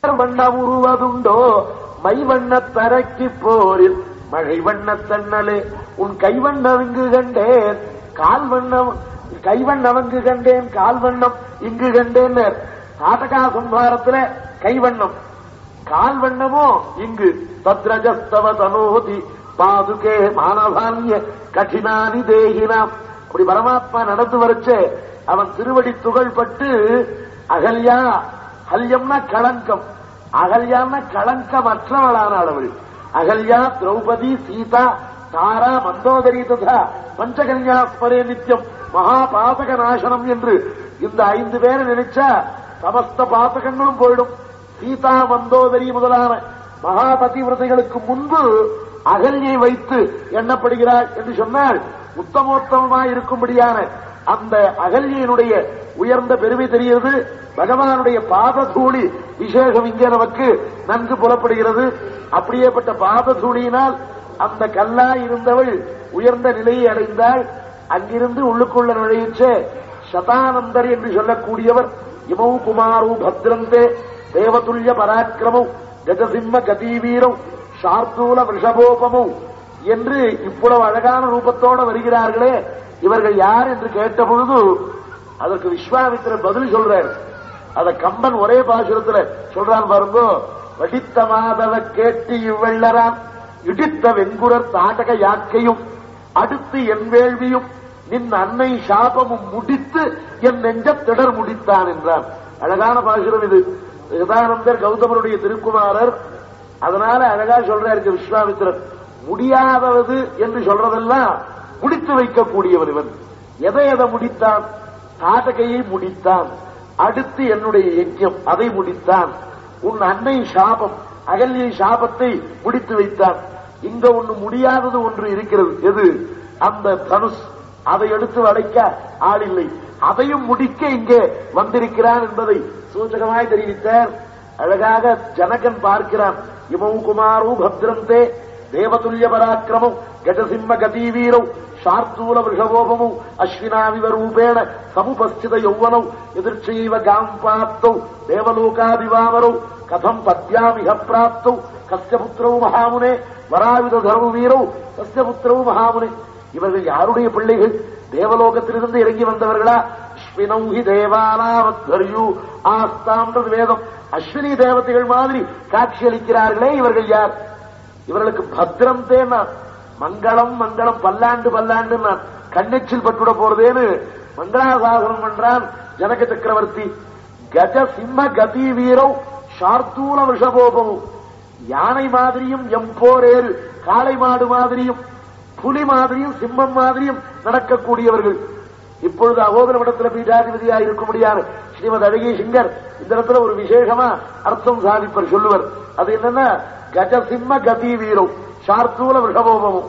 வண்ணம் உருவதுண்டோ மை வண்ண தரக்கி போரில் மழை வண்ண தன்னலே உன் கைவண்ணம் இங்கு கண்டேன் கால் வண்ணம் கைவண்ணவங்கு கண்டேன் கால் வண்ணம் இங்கு கண்டேன். நாடகா சம்ஹாரத்துல கைவண்ணம் கால் வண்ணமோ இங்கு தத்ரஜஸ்தவ தனோதி பாதுகே மானவான்ய கடினானி தேகினாம். அப்படி பரமாத்மா நடந்து வரச்சே அவன் திருவடி துகள் பட்டு அகல்யா, ஹல்யம்னா களங்கம், அகல்யான்னா களங்கமற்றவளான அளவள். அகல்யா, திரௌபதி, சீதா, தாரா, மந்தோதரி ததா பஞ்சகன்யாஸ்மரே நித்தியம் மகாபாதக நாசனம் என்று இந்த 5 பேரை நினைச்சா சமஸ்த பாதகங்களும் போயிடும். சீதா, மந்தோதரி முதலான மகாபதிவிரதைகளுக்கு முன்பு அகல்யை வைத்து எண்ணப்படுகிறாள் என்று சொன்னால் உத்தமோத்தமமாய் இருக்கும்படியான அந்த அகல்யினுடைய உயர்ந்த பெருமை தெரிகிறது. பகவானுடைய பாததூளி விசேஷம் இங்கே நமக்கு நன்கு புலப்படுகிறது. அப்படியேப்பட்ட பாததூளியினால் அந்த கல்லா இருந்தவள் உயர்ந்த நிலையை அடைந்தாள். அங்கிருந்து உள்ளுக்குள்ள நுழையிச்ச சதானந்தர் என்று சொல்லக்கூடியவர் இமௌ குமாரோ பத்ரந்தே தேவதுல்ய பராக்கிரமௌ கஜசிம்ம கதீவீரௌ சார்தூல விஷபோபமௌ என்று இவ்வளவு அழகான ரூபத்தோடு வருகிறார்களே, இவர்கள் யார் என்று கேட்ட பொழுது அதற்கு விஸ்வாமித்திரர் பதில் சொல்றார். அத கம்பன் ஒரே பாசுரத்துல சொல்றான் பாருங்கோ. வடித்த மாதவ கேட்டு இவ்வள்ளரான் இடித்த வெண்குரர் தாடக யாக்கையும் அடுத்து என் வேள்வியும் நின் அன்னை சாபமும் முடித்து என் நெஞ்ச திடர் முடித்தான் என்றான். அழகான பாசுரம் இது. சதானந்தர் கௌதமருடைய திருக்குமாரர். அதனால அழகா சொல்றாரு விஸ்வாமித்திரர். முடியாதவது என்று சொல்றதெல்லாம் முடித்து வைக்கக்கூடியவர் இவன். எதை முடித்தான்? தாடகையை முடித்தான். அடுத்து என்னுடைய யஜ்யம் அதை முடித்தான். உன் அன்னை சாபம் அகல்யை சாபத்தை முடித்து வைத்தான். இங்க ஒன்று முடியாதது ஒன்று இருக்கிறது. எது? அந்த தனுஷ். அதை எடுத்து வளைக்க ஆள் இல்லை. அதையும் முடிக்க இங்கே வந்திருக்கிறான் என்பதை சூச்சகமாய் தெரிவித்தார். அழகாக ஜனகன் பார்க்கிறான். இமௌ குமாரோ பத்ரந்தே தேவதுல்ய பராக்கிரமம் கஜசிம்ம கதீவீரௌ சார்தூல விஷவோபமௌ அஸ்வினாவிவ ரூபேண சமுபஸ்தித யௌவனௌ எதிர்ச்சைவ காம் பிராப்தௌ தேவலோகாதிவாமரௌ கதம் பத்யாமிக பிராப்தௌ கஸ்ய புத்திரௌ மகாமுனே வராவித தர்ம வீரௌ கஸ்ய புத்திரௌ மகாமுனே. இவர்கள் யாருடைய பிள்ளைகள்? தேவலோகத்திலிருந்து இறங்கி வந்தவர்களா? அஸ்வினௌஹி தேவானாவத்வர்யூ ஆஸ்தாம்ன்றது வேதம். அஸ்வினி தேவதைகள் மாதிரி காட்சியளிக்கிறார்களே, இவர்கள் யார்? இவர்களுக்கு பத்ரம் தேனா மங்களம் மங்களம் பல்லாண்டு பல்லாண்டு நான் கண்ணெச்சில் பட்டுட போறதேன்னு மங்களாசாசனம் பண்றான் ஜனக சக்கரவர்த்தி. கஜ சிம்ம கதி வீரவ் சார்தூல விஷபோபமும் யானை மாதிரியும் எம்போரேறு காளை மாடு மாதிரியும் புலி மாதிரியும் சிம்மம் மாதிரியும் நடக்கக்கூடியவர்கள். இப்பொழுது அகோதரமடத்தில் பீட்டாதிபதியாக இருக்க முடியாது ஸ்ரீமத் அழகிய சிங்கர் இந்த இடத்துல ஒரு விசேஷமா அர்த்தம் சாதிப்பர் சொல்லுவர். அது என்னன்னா கஜசிம்ம கதி வீரம் சார்தூல விஷபோபமும்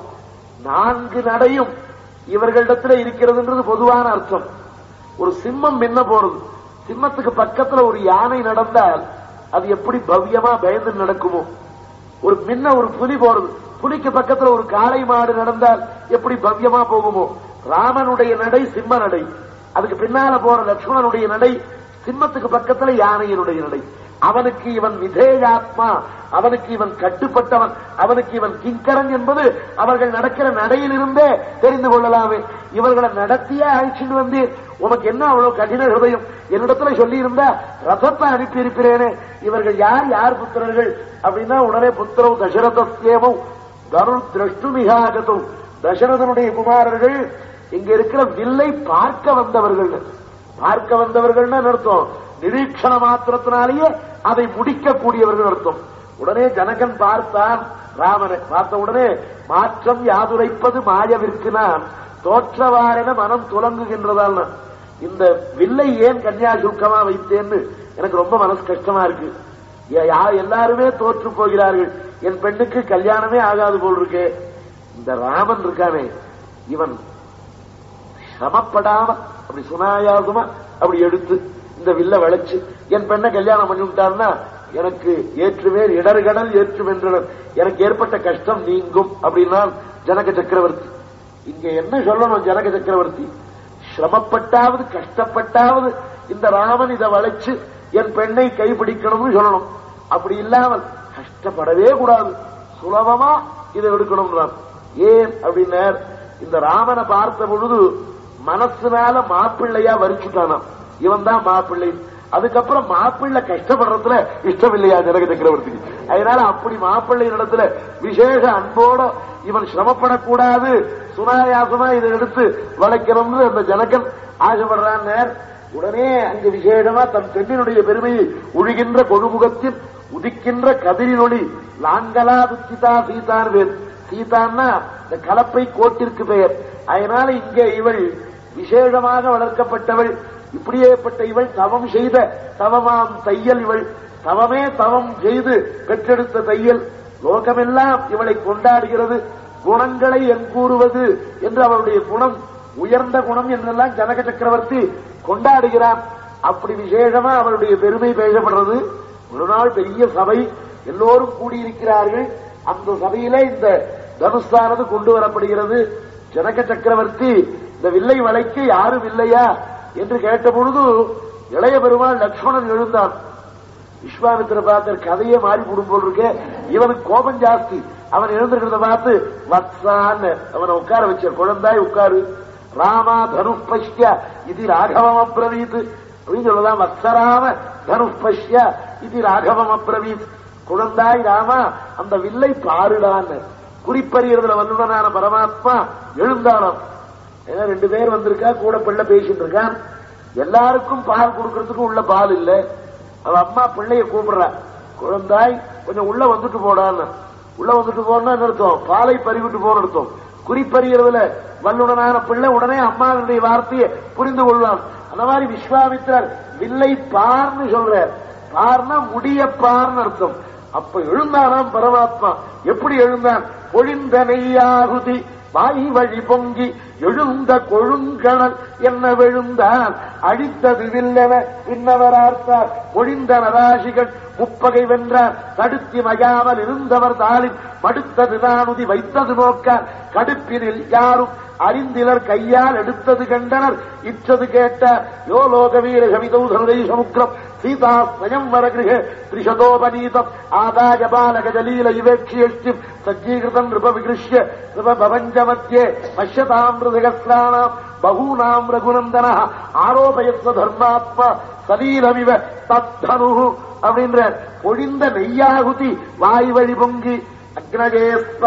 4 நடையும் இவர்களிடத்துல இருக்கிறதுன்றது பொதுவான அர்த்தம். ஒரு சிம்மம் என்ன போறது? சிம்மத்துக்கு பக்கத்துல ஒரு யானை நடந்தால் அது எப்படி பவ்யமா பயந்து நடக்குமோ? ஒரு ஒரு புலி போறது, புலிக்கு பக்கத்துல ஒரு காளை மாடு நடந்தால் எப்படி பவ்யமா போகுமோ? ராமனுடைய நடை சிம்ம நடை, அதுக்கு பின்னால போற லட்சுமணனுடைய நடை, சிம்மத்துக்கு பக்கத்துல யானையினுடைய நடை. அவனுக்கு இவன் விதேயாத்மா, அவனுக்கு இவன் கட்டுப்பட்டவன், அவனுக்கு இவன் கிங்கரன் என்பது அவர்கள் நடக்கிற நடையிலிருந்தே தெரிந்து கொள்ளலாமே. இவர்களை நடத்தியே அழைச்சிட்டு வந்து உனக்கு என்ன அவ்வளவு கடின ஹிருதயம்? என்னிடத்துல சொல்லி இருந்தா ரதத்தை அனுப்பி இருப்பேனே. இவர்கள் யார் யார் புத்திரர்கள் அப்படின்னா உடனே புத்திரவு தசரதேவம் தருள் திரஷ்டு மிகாகத்தும் தசரதனுடைய குமாரர்கள் இங்க இருக்கிற வில்லை பார்க்க வந்தவர்கள். பார்க்க வந்தவர்கள் அர்த்தம் நிரீட்சண மாத்திரத்தினாலேயே அதை முடிக்கக்கூடியவர்கள் அர்த்தம். உடனே ஜனகன் பார்த்தான் ராமனை. பார்த்த உடனே மாற்றம் யாதுரைப்பது மாயவிற்கு நான் தோற்றவாரென மனம் துலங்குகின்றதால் இந்த வில்லை ஏன் கன்னியாசுல்கமா வைத்தேன்னு எனக்கு ரொம்ப மனசு கஷ்டமா இருக்கு. எல்லாருமே தோற்று போகிறார்கள், என் பெண்ணுக்கு கல்யாணமே ஆகாது போல் இருக்கு. இந்த ராமன் இருக்கானே இவன் சிரமப்படாம அப்படி சுனாயாசமா அப்படி எடுத்து இந்த வில்ல வளைச்சு என் பெண்ணை கல்யாணம் பண்ணி விட்டார்னா எனக்கு ஏற்றுவேர் இடர்கடல் ஏற்றும் என்றனர், எனக்கு ஏற்பட்ட கஷ்டம் நீங்கும் அப்படின்னா ஜனக சக்கரவர்த்தி. இங்க என்ன சொல்லணும்? ஜனக சக்கரவர்த்தி சிரமப்பட்டாவது கஷ்டப்பட்டாவது இந்த ராமன் இதை வளைச்சு என் பெண்ணை கைப்பிடிக்கணும்னு சொல்லணும். அப்படி இல்லாமல் கஷ்டப்படவே கூடாது, சுலபமா இதை எடுக்கணும். ஏன் அப்படின்னா இந்த ராமனை பார்த்த பொழுது மனசுனால மாப்பிள்ளையா வரிச்சுட்டானா, இவன் தான் மாப்பிள்ளை. அதுக்கப்புறம் மாப்பிள்ளை கஷ்டப்படுறதுல இஷ்டம் இல்லையா ஜனக சக்கரவர்த்திக்கு. அதனால அப்படி மாப்பிள்ளை இடத்துல விசேஷ அன்போட இவன் சிரமப்படக்கூடாது, சுனாயாசமா இதை எடுத்து வளைக்கணும்னு அந்த ஜனகன் ஆசைப்படுறான். உடனே அங்கு விசேஷமா தன் பெண்ணினுடைய பெருமையை ஒழுகின்ற கொழுமுகத்தில் உதிக்கின்ற கதிரினொளி லாங்கலா துச்சிதா சீதான் பேர். சீதான்னா இந்த கலப்பை கோட்டிற்கு பெயர். அதனால இங்கே இவள் விசேஷமாக வளர்க்கப்பட்டவள். இப்படியேப்பட்ட இவள் தவம் செய்த தவமாம் தையல். இவள் தவமே தவம் செய்து பெற்றெடுத்த தையல். லோகமெல்லாம் இவளை கொண்டாடுகிறது. குணங்களை எங்கூறுவது என்று அவளுடைய குணம் உயர்ந்த குணம் என்றெல்லாம் ஜனக சக்கரவர்த்தி கொண்டாடுகிறான். அப்படி விசேஷமா அவளுடைய பெருமை பேசப்படுறது. ஒரு நாள் பெரிய சபை, எல்லோரும் கூடியிருக்கிறார்கள். அந்த சபையில இந்த தனுஷானது கொண்டு வரப்படுகிறது. ஜனக சக்கரவர்த்தி இந்த வில்லை வளைக்க யாரும் இல்லையா என்று கேட்ட பொழுது இளைய பெருமாள் லட்சுமணன் எழுந்தான். விஸ்வாமித்திர பார்த்த கதையே மாறி போடும் போல் இருக்க, இவனுக்கு கோபம் ஜாஸ்தி. அவன் எழுந்திருக்கிறத பார்த்து வத்சான்னு அவனை உட்கார வச்சார். குழந்தாய் உட்காரு, ராமா தனுஷ்பஷ்ய இது ராகவம் அப்ரவீத் அப்படின்னு சொல்லலாம். வத்சராம தனுஷ்பஷ்ய இது ராகவம் அப்ரவீத். குழந்தாய் ராமா அந்த வில்லை பாருடான்னு குறிப்பறியறதுல வல்லுடனான பரமாத்மா எழுந்தானாம். ஏன்னா 2 பேர் வந்திருக்கா, கூட பிள்ளை பேசிட்டு இருக்கான். எல்லாருக்கும் பால் கொடுக்கறதுக்கு உள்ள பால் இல்ல. அவ அம்மா பிள்ளைய கூப்பிடுறா, குழந்தாய் கொஞ்சம் உள்ள வந்துட்டு போடான்னு. உள்ள வந்துட்டு போனா அர்த்தம் பாலை பறிவிட்டு போன அர்த்தம். குறிப்பறியறதுல வல்லுடனான பிள்ளை உடனே அம்மாவுடைய வார்த்தையை புரிந்து கொள்வான். அந்த மாதிரி விஸ்வாமித்திரர் வில்லை பார்ன்னு சொல்றார். பார்னா முடிய பார்ன்னு அர்த்தம். அப்ப எழுந்தானாம் பரமாத்மா. எப்படி எழுந்தான்? பொழிந்த நெய்யாகுதி வாய் வழி பொங்கி எழுந்த கொழுங்கணல் என்ன விழுந்தான் அழித்தது வில்லென பின்னவரார்த்தார். பொழிந்த நராசிகள் முப்பகை வென்றார். தடுத்தி மயாமல் இருந்தவர் தாளில் மடுத்தது நானுதி வைத்தது நோக்கார். கடுப்பினில் யாரும் அறிந்திலர் கையால் எடுத்தது கண்டனர் இற்றது கேட்டார். யோ லோகவீர கவிதௌ தனுரை சமுத்திரம் சீதா ஸ்வயம் வரகிருஹே திரிஷதோபநீதம் ஆதாய பாலகஜலீல இவேட்சியஷ்டிம் சஜ்ஜீகிருதம் நிருப விகிருஷ்ய நிருப பவஞ்சமத்யே பஷ்யதாமிருதகஸ்ராணாம் பகூனாம் ரகுநந்தன ஆரோபயஸ்வ தர்மாத்மா சலீலமிவ தத்தனு அப்படின்ற பொழிந்த நெய்யாகுதி வாய் வழி பொங்கி அக்னஜே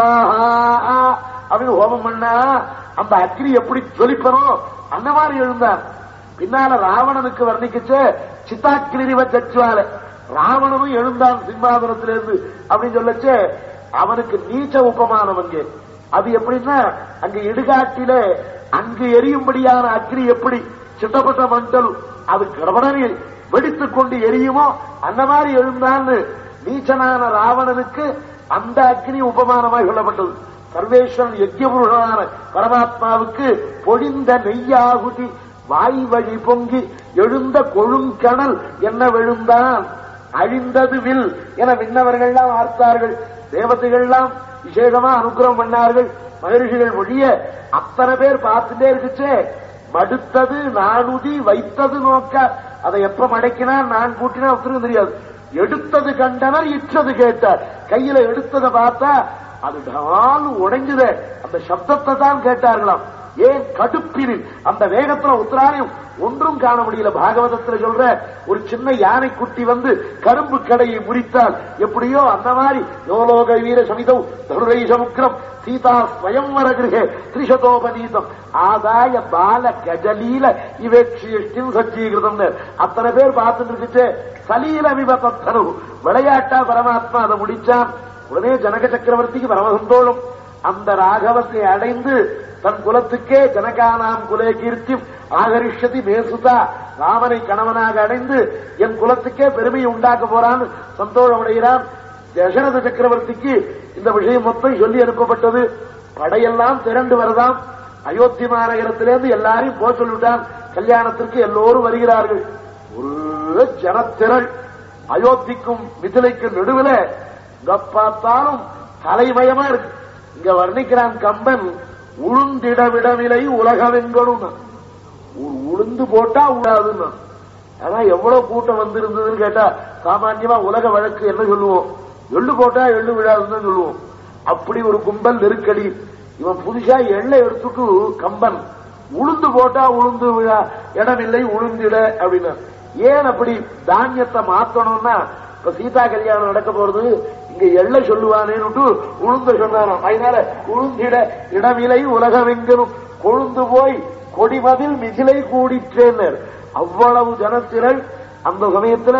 ஸ்வாஹா அப்படின்னு ஹோமம் பண்ணா அந்த அக்னி எப்படி ஜொலிப்பனோ அந்த மாதிரி எழுந்தார். பின்னால ராவணனுக்கு வர்ணிக்கச்சு சித்தாக்கிரிவ ஜட்ஜ்வால ராவணனும் எழுந்தான் சிம்மாசனத்திலிருந்து அப்படின்னு சொல்லச்சு அவனுக்கு நீச்ச உபமானம். அங்கே அது எப்படின்னா அங்க இடுகாட்டில அங்கு எரியும்படியான அக்னி எப்படி சிட்டப்பட்ட மண்டல் அது கடவுடனே வெடித்துக் கொண்டு எரியுமோ அந்த மாதிரி எழுந்தான்னு நீச்சனான ராவணனுக்கு அந்த அக்னி உபமானமாக சொல்லப்பட்டது. சர்வேஸ்வரன் யஜ்ஞபுருஷனான பரமாத்மாவுக்கு பொழிந்த நெய்யாகுதி வாய் வழி பொங்கி எழுந்த கொழுங்கணல் என்ன விழுந்தான் அழிந்தது வில் என விண்ணவர்கள்லாம் ஆர்த்தார்கள். தேவதைகள்லாம் விசேஷமா அனுகிரகம் பண்ணார்கள். மகரிஷிகள் மொழிய அத்தனை பேர் பார்த்துட்டே இருக்குச்சே. மடுத்தது நானுதி வைத்தது நோக்க அதை எப்ப மடக்கினா நான் கூட்டினா ஒருத்தருக்கும் தெரியாது. எடுத்தது கண்டனர் இற்றது கேட்டார். கையில எடுத்ததை பார்த்தா அது டால் உடைஞ்சத அந்த சப்தத்தை தான் கேட்டார்களாம். ஏன்? கடுப்பினில் அந்த வேகத்துல உத்தராயம் ஒன்றும் காண முடியல. பாகவதத்துல சொல்ற ஒரு சின்ன யானை குட்டி வந்து கரும்பு கடையை முறித்தால் எப்படியோ அந்த மாதிரி யோலோக வீர சமிதௌ தனுரை சமுத்திரம் சீதா ஸ்வயம்வர கிருஹே திரிஷதோபநீதம் ஆதாய பால கஜலீல இவேட்சியும் சஜ்ஜீகிருதம் அத்தனை பேர் பார்த்துட்டு இருந்துச்சு. சலீல விபத்தனு விளையாட்டா பரமாத்மா அதை முடிச்சான். உடனே ஜனக சக்கரவர்த்திக்கு பரம சந்தோஷம். அந்த ராகவத்தை அடைந்து தன் குலத்துக்கே ஜனகானாம் குலே கீர்த்தி ஆகரிஷதி மேசுதா ராமனை கணவனாக அடைந்து என் குலத்துக்கே பெருமையை உண்டாக்க போறான்னு சந்தோஷம் அடைகிறான். தசரத சக்கரவர்த்திக்கு இந்த விஷயம் மொத்தம் சொல்லி அனுப்பப்பட்டது. படையெல்லாம் திரண்டு வரதாம். அயோத்தி மாநகரத்திலிருந்து எல்லாரையும் போக சொல்லிவிட்டான். கல்யாணத்திற்கு எல்லோரும் வருகிறார்கள். ஒரு ஜனத்திரள் அயோத்திக்கும் மிதிலைக்கும் நடுவில் பார்த்தாலும் தலைமயமா இருக்கு. இங்க வர்ணிக்கிறான் கம்பன், உளுந்திடவிடவிலை உலகவெங்கணும். உளுந்து போட்டா உடாதுன்னு ஆனா எவ்வளவு கூட்டம் வந்திருந்ததுன்னு கேட்டா சாமான்யமா உலக வழக்கு என்ன சொல்லுவோம், எள்ளு போட்டா எள்ளு விழாதுன்னு சொல்லுவோம். அப்படி ஒரு கும்பல் நெருக்கடி. இவன் புதுசா எள்ளை எடுத்துட்டு கம்பன் உளுந்து போட்டா உளுந்து விழா இடமில்லை உளுந்திட அப்படின்னா. ஏன் அப்படி தானியத்தை மாத்தணும்னா, இப்ப சீதா கல்யாணம் நடக்க போறது, இங்க எள்ளை சொல்லுவானேன்னு உளுந்த சொன்னாராம். அதனால உளுந்திட இடமில்லை உலகமெங்கனும் கொழுந்து போய் கொடிமதில் மிசிலை கூடிற்றேனர். அவ்வளவு ஜனத்திரள். அந்த சமயத்துல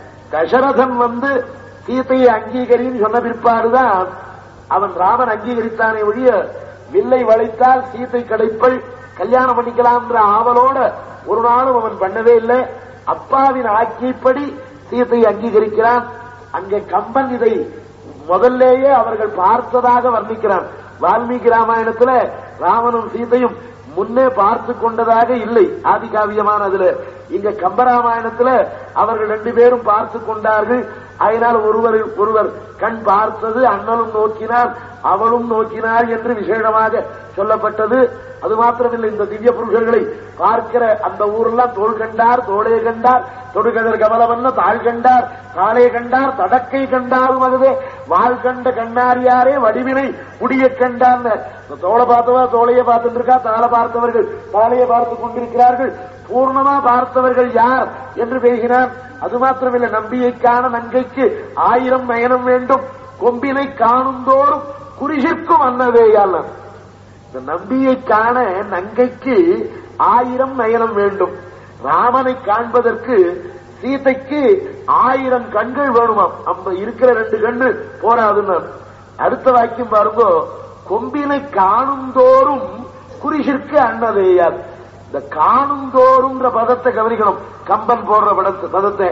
தசரதன் வந்து சீதையை அங்கீகரின்னு சொன்ன பிற்பாடுதான் அவன் ராமன் அங்கீகரித்தானே ஒழிய, வில்லை வளைத்தால் சீதை கிடைப்பள், கல்யாணம் பண்ணிக்கலாம் ஆவலோட ஒரு நாளும் அவன் பண்ணவே இல்லை. அப்பாவின் ஆட்சிப்படி சீதையை அங்கீகரிக்கிறான். அங்கே கம்பன் இதை முதல்லேயே அவர்கள் பார்த்ததாக வர்ணிக்கிறான். வால்மீகி ராமாயணத்துல ராமனும் சீதையும் முன்னே பார்த்து கொண்டதாக இல்லை ஆதி காவியமான. அதுல இங்க கம்பராமாயணத்துல அவர்கள் 2 பேரும் பார்த்து கொண்டார்கள். அதனால் ஒருவர் கண் பார்த்தது, அண்ணலும் நோக்கினார் அவளும் நோக்கினார் என்று விசேஷமாக சொல்லப்பட்டது. அது மாத்திரமில்லை, இந்த திவ்ய புருஷர்களை பார்க்கிற அந்த ஊரெல்லாம் தோள் கண்டார் தோளே கண்டார், தொடுகதர் கமலவண்ண தாழ் கண்டார் தாளே கண்டார், தடக்கை கண்டாரும் அதுவே வாழ் கண்ட கண்ணாரியாரே வடிவினை முடிய கண்டார். தோளை பார்த்தவா தோளையை பார்த்துட்டு இருக்கா, தாளை பார்த்தவர்கள் தாளையை பார்த்துக் கொண்டிருக்கிறார்கள். பூர்ணமா பார்த்தவர்கள் யார் என்று பேசினார். அது மாத்திரமில்லை, நம்பியை காண நங்கைக்கு 1000 நயனம் வேண்டும், கொம்பினை காணுந்தோறும் குறிசிற்கும் அன்னவேயால். இந்த நம்பியை காண நங்கைக்கு 1000 நயனம் வேண்டும். ராமனை காண்பதற்கு சீதைக்கு 1000 கண்கள் வேணுமாம். நம்ம இருக்கிற 2 கண்ணு போராதுன்னு. அடுத்த வாக்கியம் பாருங்க, கொம்பினை காணுந்தோறும் குறிசிற்கு அன்னவேயால். இந்த காணுந்தோறும் பதத்தை கவனிக்கணும். கம்பன் போடுற பதத்தை,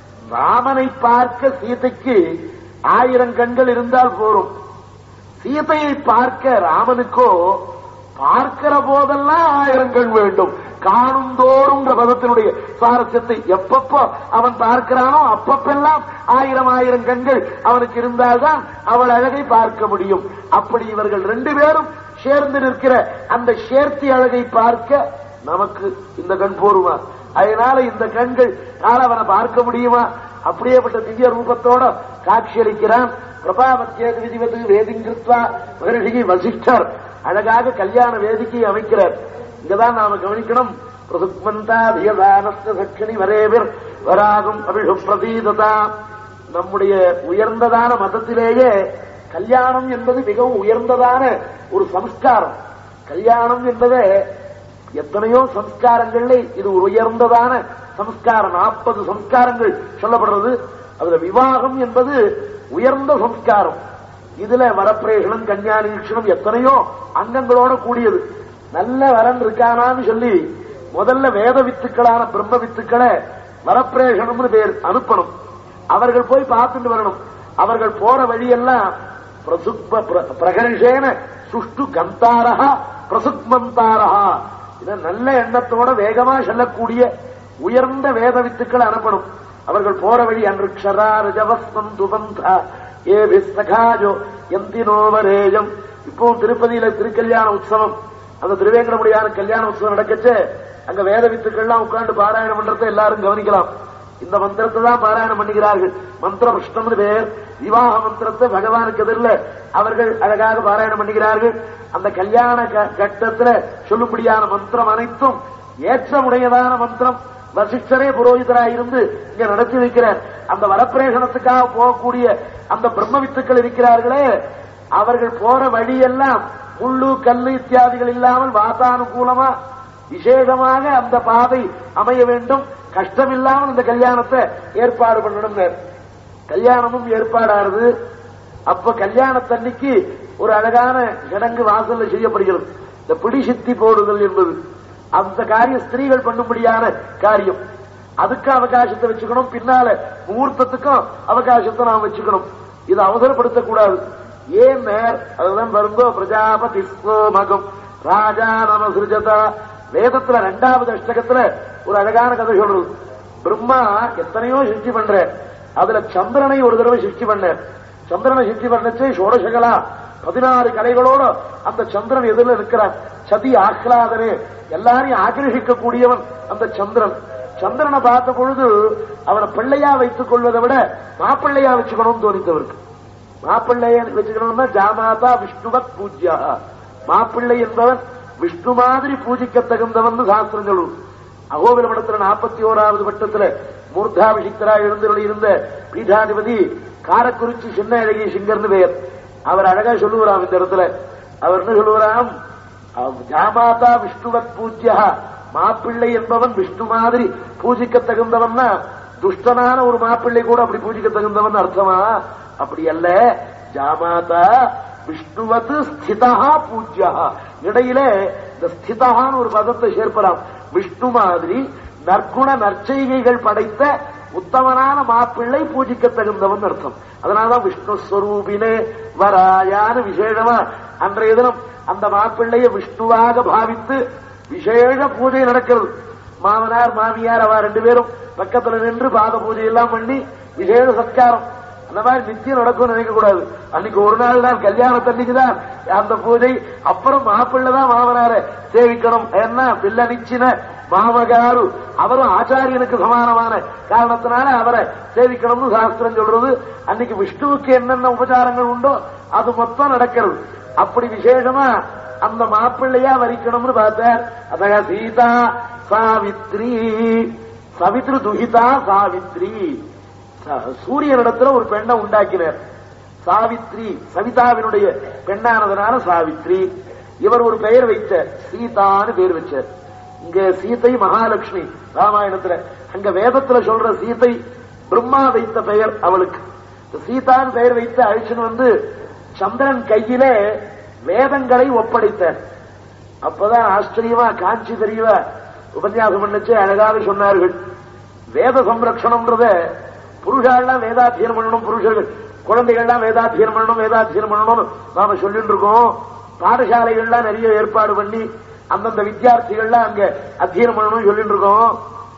ராமனை பார்க்க சீதைக்கு 1000 கண்கள் இருந்தால் போரும். சீதையை பார்க்க ராமனுக்கோ பார்க்கிற போதெல்லாம் 1000 கண் வேண்டும். காணுந்தோறும் பதத்தினுடைய சுவாரஸ்யத்தை எப்பப்போ அவன் பார்க்கிறானோ அப்பப்பெல்லாம் 1000 கண்கள் அவனுக்கு இருந்தால்தான் அவள் அழகை பார்க்க முடியும். அப்படி இவர்கள் 2 பேரும் சேர்ந்து நிற்கிற அந்த சேர்த்தி அழகை பார்க்க நமக்கு இந்த கண் போருமா? அதனால இந்த கண்கள் அவனை பார்க்க முடியுமா? அப்படியேப்பட்ட திவ்ய ரூபத்தோட காட்சியளிக்கிறான். பிரபாவத்தியது விதிவது வேதிங்கிருத்வா மகரிஷி வசிஷ்டர் அழகாக கல்யாண வேதிக்கையை அமைக்கிறார். இங்கதான் நாம கவனிக்கணும். பிரசுக்மந்தா வியதானஸ்த சக்ஷணி வரேவிர் வராகும் அபிஷு பிரதீததா. நம்முடைய உயர்ந்ததான மதத்திலேயே கல்யாணம் என்பது மிகவும் உயர்ந்ததான ஒரு சம்ஸ்காரம். கல்யாணம் என்பது எத்தனையோ சம்ஸ்காரங்கள்ல இது ஒரு உயர்ந்ததான சம்ஸ்காரம். 40 சம்ஸ்காரங்கள் சொல்லப்படுறது. அதுல விவாகம் என்பது உயர்ந்த சம்ஸ்காரம். இதுல வரப்பிரேஷனம் கன்யாநீட்சணம் எத்தனையோ அங்கங்களோட கூடியது. நல்ல வரன் இருக்கானான்னு சொல்லி முதல்ல வேத வித்துக்களான பிரம்ம வித்துக்களை வரப்பிரேஷனம்னு பேர் அனுப்பணும். அவர்கள் போய் பார்த்துட்டு வரணும். அவர்கள் போற வழியெல்லாம் பிரகர்ஷேன சுஷ்டு கந்தாரஹா பிரசுக்மந்தாரஹா. இத நல்ல எண்ணத்தோட வேகமா செல்லக்கூடிய உயர்ந்த வேத வித்துக்களை அனுப்பணும். அவர்கள் போற வழி அன்றுக்ஷரா ரஜவஸ்தம் துபந்தா ஏ விஸ்தகாஜோ எந்தினோவரேயம். இப்போ திருப்பதியில திருக்கல்யாண உற்சவம், அந்த திருவேங்கடமுடியான கல்யாண உற்சவம் நடக்கச்சு. அங்க வேத வித்துக்கள்லாம் உட்கார்ந்து பாராயணம் பண்றதை எல்லாரும் கவனிக்கலாம். இந்த மந்திரத்தை தான் பாராயணம் பண்ணுகிறார்கள். மந்திர புஷ்டம்னு பேர். விவாக மந்திரத்தை பகவானுக்கு எதிரில் அவர்கள் அழகாக பாராயணம் பண்ணுகிறார்கள். அந்த கல்யாண கட்டத்துல சொல்லும்படியான மந்திரம் அனைத்தும் ஏற்றமுடையதான மந்திரம். வசிஷ்டரே புரோகிதராயிருந்து இங்க நடத்தி வைக்கிறார். அந்த வரப்பிரேஷனத்துக்காக போகக்கூடிய அந்த பிரம்ம வித்துக்கள் இருக்கிறார்களே, அவர்கள் போற வழியெல்லாம் முள்ளு கல்லு இத்தியாதிகள் இல்லாமல் வாதானுகூலமா விசேஷமாக அந்த பாதை அமைய வேண்டும். கஷ்டமில்லாமல் இந்த கல்யாணத்தை ஏற்பாடு பண்ணணும். கல்யாணமும் ஏற்பாடாருது. அப்ப கல்யாணத்தன்னைக்கு ஒரு அழகான சடங்கு வாசல்ல செய்யப்படுகிறது. இந்த பிடி சித்தி போடுதல் என்பது அந்த காரியம் ஸ்திரீகள் பண்ணும்படியான காரியம். அதுக்கு அவகாசத்தை வச்சுக்கணும். பின்னால முகூர்த்தத்துக்கும் அவகாசத்தை நாம் வச்சுக்கணும். இதை அவசரப்படுத்தக்கூடாது. ஏன் அதுதான் வருங்கோ பிரஜாபதி மகம் ராஜா நம சிருஜதா. வேதத்துல 2வது அஷ்டகத்துல ஒரு அழகான கதை சொல்றது. பிரம்மா எத்தனையோ சிருஷ்டி பண்ற, அதுல சந்திரனை ஒரு தடவை சிருஷ்டி பண்ண. சந்திரனை சிருஷ்டி பண்ணச்சு ஷோடசகலா 16 கலைகளோட அந்த சந்திரன் எதிரில் இருக்கிறான். சதி ஆஹ்லாதனே, எல்லாரையும் ஆக்கிரகிக்கக்கூடியவன் அந்த சந்திரன். சந்திரனை பார்த்த பொழுது அவனை பிள்ளையா வைத்துக் கொள்வதை விட மாப்பிள்ளையா வச்சுக்கணும்னு தோணித்தவருக்கு. மாப்பிள்ளைய வச்சுக்கணும்னா ஜாமாதா விஷ்ணுவத் பூஜ்யா, மாப்பிள்ளை என்பவன் விஷ்ணு மாதிரி பூஜிக்க தகுந்தவன் சாஸ்திரம் சொல்லும். அகோபில மடத்துல 41வது வட்டத்துல மூர்த்தாபிஷிக்தரா எழுந்தருளி இருந்த பீடாதிபதி காரக்குறிச்சி சின்ன அழகி சிங்கர்னு பெயர். அவர் அழகா சொல்லுவாராம் இந்த இடத்துல. அவர் என்ன சொல்லுவாராம், ஜாமாதா விஷ்ணுவத் பூஜ்யா, மாப்பிள்ளை என்பவன் விஷ்ணு மாதிரி பூஜிக்க தகுந்தவன்னா துஷ்டனான ஒரு மாப்பிள்ளை கூட அப்படி பூஜிக்க தகுந்தவன் அர்த்தமா? அப்படி அல்ல. ஜாமாதா விஷ்ணுவது ஸ்திதா பூஜ்யா, இடையில இந்த ஸ்திதான்னு ஒரு பதத்தை சேர்ப்பலாம். விஷ்ணு மாதிரி நற்குண நற்செய்கைகள் படைத்த உத்தமனான மாப்பிள்ளை பூஜிக்க தகுந்தவன் அர்த்தம். அதனாலதான் விஷ்ணு ஸ்வரூபினே வராயான்னு விசேஷமா அன்றைய தினம் அந்த மாப்பிள்ளைய விஷ்ணுவாக பாவித்து விசேஷ பூஜை நடக்கிறது. மாமனார் மாமியார் அவ 2 பேரும் பக்கத்துல நின்று பாத பூஜை எல்லாம் பண்ணி விசேஷ சத்காரம். அந்த மாதிரி நித்தியம் நடக்கும் நினைக்க கூடாது. அன்னைக்கு ஒரு நாள் தான் கல்யாணத்தன்னைக்குதான் அந்த பூஜை. அப்புறம் மாப்பிள்ளதான் மாமனார சேவிக்கணும். ஏன்னா பிள்ளனிச்சின மாமகாரு அவரும் ஆச்சாரியனுக்கு சமானமான காரணத்தினால அவரை சேவிக்கணும்னு சாஸ்திரம் சொல்றது. அன்னைக்கு விஷ்ணுவுக்கு என்னென்ன உபச்சாரங்கள் உண்டோ அது மொத்தம் நடக்கிறது. அப்படி விசேஷமா அந்த மாப்பிள்ளையா வரிக்கணும்னு பார்த்தார். அத சீதா சாவித்ரி, சவித்ரு துஹிதா சாவித்ரி, சூரியனிடத்துல ஒரு பெண்ணை உண்டாக்கினார். சாவித்ரி சவிதாவினுடைய பெண்ணானதுனால சாவித்ரி. இவர் ஒரு பெயர் வைத்தார், சீதான்னு பேர் வச்சார். இங்க சீதை மகாலட்சுமி ராமாயணத்துல, அங்க வேதத்துல சொல்ற சீதை பிரம்மா வைத்த பெயர் அவளுக்கு. சீதான்னு பெயர் வைத்த அழிச்சுன்னு வந்து சந்திரன் கையில வேதங்களை ஒப்படைத்தார். அப்பதான் ஆச்சரியமா காஞ்சி தெரியவா உபன்யாசம் பண்ணச்சு அழகாக சொன்னார்கள். வேத சம்ரட்சணம்ன்றத புருஷாலாம் வேதாத்தியனம் பண்ணணும், புருஷர்கள் குழந்தைகள்லாம் வேதாத்தியனம் பண்ணணும், வேதாத்தியனம் பண்ணணும்னு நாம சொல்லிட்டு இருக்கோம். பாடசாலைகள்லாம் நிறைய ஏற்பாடு பண்ணி அந்தந்த வித்தியார்த்திகள்லாம் அங்க அத்தியனம் பண்ணணும் சொல்லிட்டு இருக்கோம்.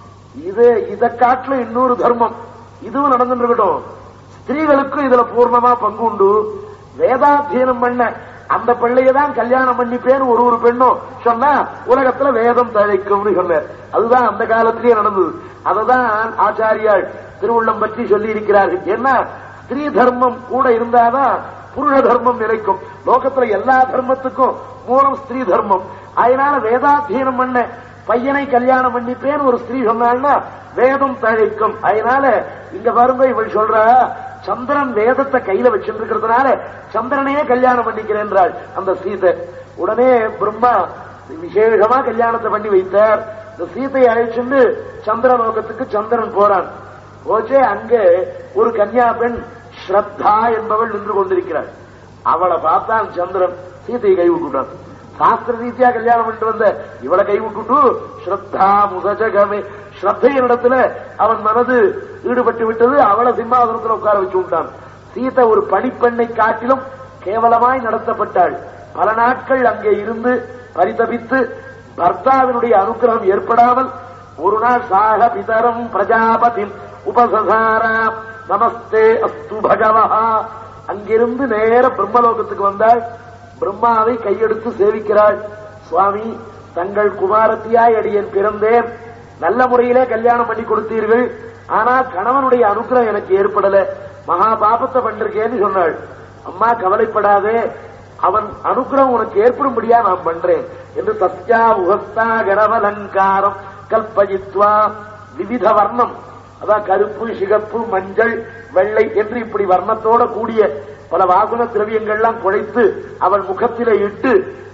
இதை காட்டிலும் இன்னொரு தர்மம் இதுவும் நடந்துட்டு இருக்கட்டும். ஸ்திரீகளுக்கும் இதுல பூர்ணமா பங்கு உண்டு. வேதாத்தியனம் பண்ண அந்த பிள்ளையதான் கல்யாணம் பண்ணிப்பேன்னு ஒரு பெண்ணும் சொன்னா உலகத்துல வேதம் தழைக்கும்னு சொன்னார். அதுதான் அந்த காலத்திலேயே நடந்தது. அததான் ஆச்சாரியால் திருவுள்ளம் பற்றி சொல்லி இருக்கிறார்கள். ஏன்னா ஸ்திரீ தர்மம் கூட இருந்தாதான் புருஷ தர்மம் நிலைக்கும். லோகத்துல எல்லா தர்மத்துக்கும் மூலம் ஸ்திரீ தர்மம். அதனால வேதாத்தியனம் பண்ண பையனை கல்யாணம் பண்ணிப்பேன்னு ஒரு ஸ்திரீ சொன்னாங்கன்னா வேதம் தழைக்கும். அதனால இங்க பாருங்க, இவள் சொல்ற சந்திரன் வேதத்தை கையில வச்சிருக்கிறதுனால சந்திரனையே கல்யாணம் பண்ணிக்கிறேன்றாள் அந்த சீதை. உடனே பிரம்மா விசேஷமா கல்யாணத்தை பண்ணி வைத்தார். இந்த சீதையை அழைச்சுண்டு சந்திர லோகத்துக்கு சந்திரன் போறான். போச்சே அங்க ஒரு கன்யா பெண் ஸ்ரத்தா என்பவள் நின்று கொண்டிருக்கிறாள். அவளை பார்த்தான் சந்திரன், சீதையை கை விட்டுட்டான். சாஸ்திர ரீதியா கல்யாணம் பண்ணிட்டு வந்த இவளை கை விட்டுட்டு ஸ்ரத்தா முசஜகமே, ஸ்ரத்தையினிடத்துல அவன் மனது ஈடுபட்டு விட்டது. அவளை சிம்மாசனத்தில் உட்கார வச்சு விட்டான். சீதை ஒரு பணிப்பெண்ணை காட்டிலும் கேவலமாய் நடத்தப்பட்டாள். பல நாட்கள் அங்கே இருந்து பரிதபித்து பர்த்தாவினுடைய அனுகிரகம் ஏற்படாமல் ஒரு நாள் சாக பிதரம் பிரஜாபதி உபசசாரா நமஸ்தே அஸ்து பகவஹா, அங்கிருந்து நேர பிரம்மலோகத்துக்கு வந்தாள். பிரம்மாவை கையெடுத்து சேவிக்கிறாள். சுவாமி, தங்கள் குமாரத்தியாய் அடியேன் பிறந்தேன், நல்ல முறையிலே கல்யாணம் பண்ணி கொடுத்தீர்கள். ஆனா கணவனுடைய அனுகிரகம் எனக்கு ஏற்படல, மகா பாபத்தை பண்றேன்னு சொன்னாள். அம்மா கவலைப்படாதே, அவன் அனுகிரகம் உனக்கு ஏற்படும்படியா நான் பண்றேன் என்று சத்யா உகஸ்தா கரவலங்காரம் கல்பயித்வா விவித வர்ணம், அதான் கருப்பு சிகப்பு மஞ்சள் வெள்ளை என்று இப்படி வர்ணத்தோட கூடிய பல வாசன திரவியங்கள்லாம் குழைத்து அவள் முகத்தில இட்டு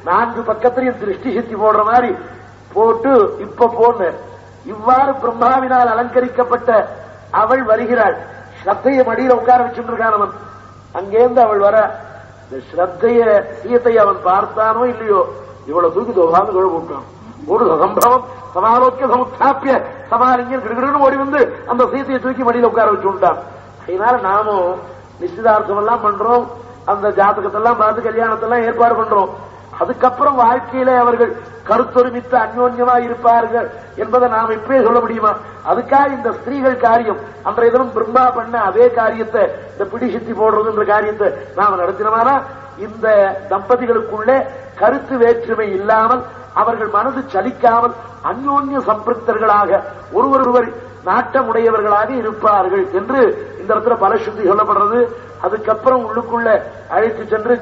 4 பக்கத்திலையும் திருஷ்டி சித்தி போடுற மாதிரி போட்டு இப்ப போன இவ்வாறு பிரம்மாவினால் அலங்கரிக்கப்பட்ட அவள் வருகிறாள். ஸ்ரத்தைய மடியில உட்கார வச்சுருக்கானவன். அங்கேருந்து அவள் வர இந்த ஸ்ரத்தைய சீத்தை அவன் பார்த்தானோ இல்லையோ, இவ்வளவு தூக்கி தோகான்னு தொழ போட்டான். ஒரு சம்பவம் சமாலோக்கிய சமுத்தாப்பிய சமாலிங்கன் கிடுகிடுன்னு ஓடி வந்து அந்த சீத்தையை தூக்கி மடியில உட்கார வச்சு விட்டான். அதனால நாமும் நிச்சயதார்த்தம் எல்லாம் பண்றோம், அந்த ஜாதகத்தெல்லாம் பார்த்து கல்யாணத்தெல்லாம் ஏற்பாடு பண்றோம். அதுக்கப்புறம் வாழ்க்கையில அவர்கள் கருத்தொருமித்து அந்யோன்யமா இருப்பார்கள் என்பதை நாம் இப்பவே சொல்ல முடியுமா? அதுக்காக இந்த ஸ்திரீகள் காரியம் அன்றைய தினம் பிரம்மா பண்ண அதே காரியத்தை, இந்த பிடிசித்தி போடுறதுன்ற காரியத்தை நாம் நடத்தினோம்னா இந்த தம்பதிகளுக்குள்ளே கருத்து வேற்றுமை இல்லாமல் அவர்கள் மனது சலிக்காமல் அந்யோன்ய சம்பிருத்தர்களாக ஒருவொருவர் நாட்டமுடையவர்களாக இருப்பார்கள் என்று இந்த இடத்துல பல சுத்தி சொல்லப்படுறது. அதுக்கப்புறம் உள்ளுக்குள்ள அழைத்து சென்று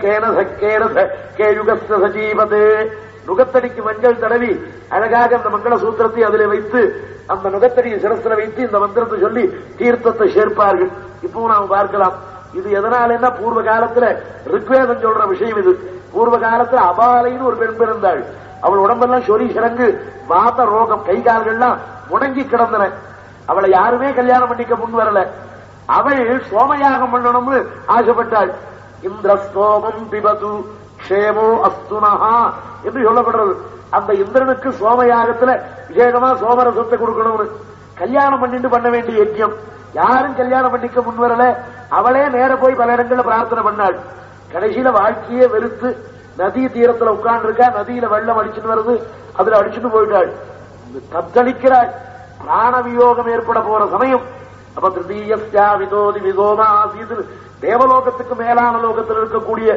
கேயுகீபதே நுகத்தடிக்கு மஞ்சள் தடவி அழகாக அந்த மங்கள சூத்திரத்தை அதில் வைத்து அந்த நுகத்தடியை சிரஸ்ல வைத்து இந்த மந்திரத்தை சொல்லி தீர்த்தத்தை சேர்ப்பார்கள். இப்பவும் நாம் பார்க்கலாம். இது எதனால பூர்வ காலத்துல ரிக்வேதம் சொல்ற விஷயம். இது பூர்வ காலத்துல அபாலைன்னு ஒரு பெண் பிறந்தாள். அவள் உடம்பெல்லாம் சொறி சிறங்கு வாத ரோகம், கை கால்கள்லாம் முடங்கி கிடந்தன. அவளை யாருமே கல்யாணம் பண்ணிக்க முன் வரல. அவள் சோமயாகம் பண்ணணும்னு ஆசைப்பட்டாள். இந்திரஸ்தோமம் பிபது க்ஷேமோ அஸ்துனஹா என்று சொல்லப்படுறது. அந்த இந்திரனுக்கு சோமயாகத்துல விசேஷமா சோமரசத்தை கொடுக்கணும்னு கல்யாணம் பண்ணிட்டு பண்ண வேண்டிய யஜ்யம். யாரும் கல்யாணம் பண்ணிக்க முன் வரல. அவளே நேர போய் பல இடங்கள்ல பிரார்த்தனை பண்ணாள். கடைசியில வாழ்க்கையே வெறுத்து நதி தீரத்துல உட்கார்ந்து இருக்கா. நதியில வெள்ளம் அடிச்சுட்டு வருது, அதுல அடிச்சுட்டு போயிட்டாள். தத்தளிக்கிறாள். பிராண வியோகம் ஏற்பட போற சமயம். அப்ப திருதீயஸ்யாவிதோதி விதோமா ஆசீது தேவலோகத்துக்கு மேலான லோகத்தில் இருக்கக்கூடிய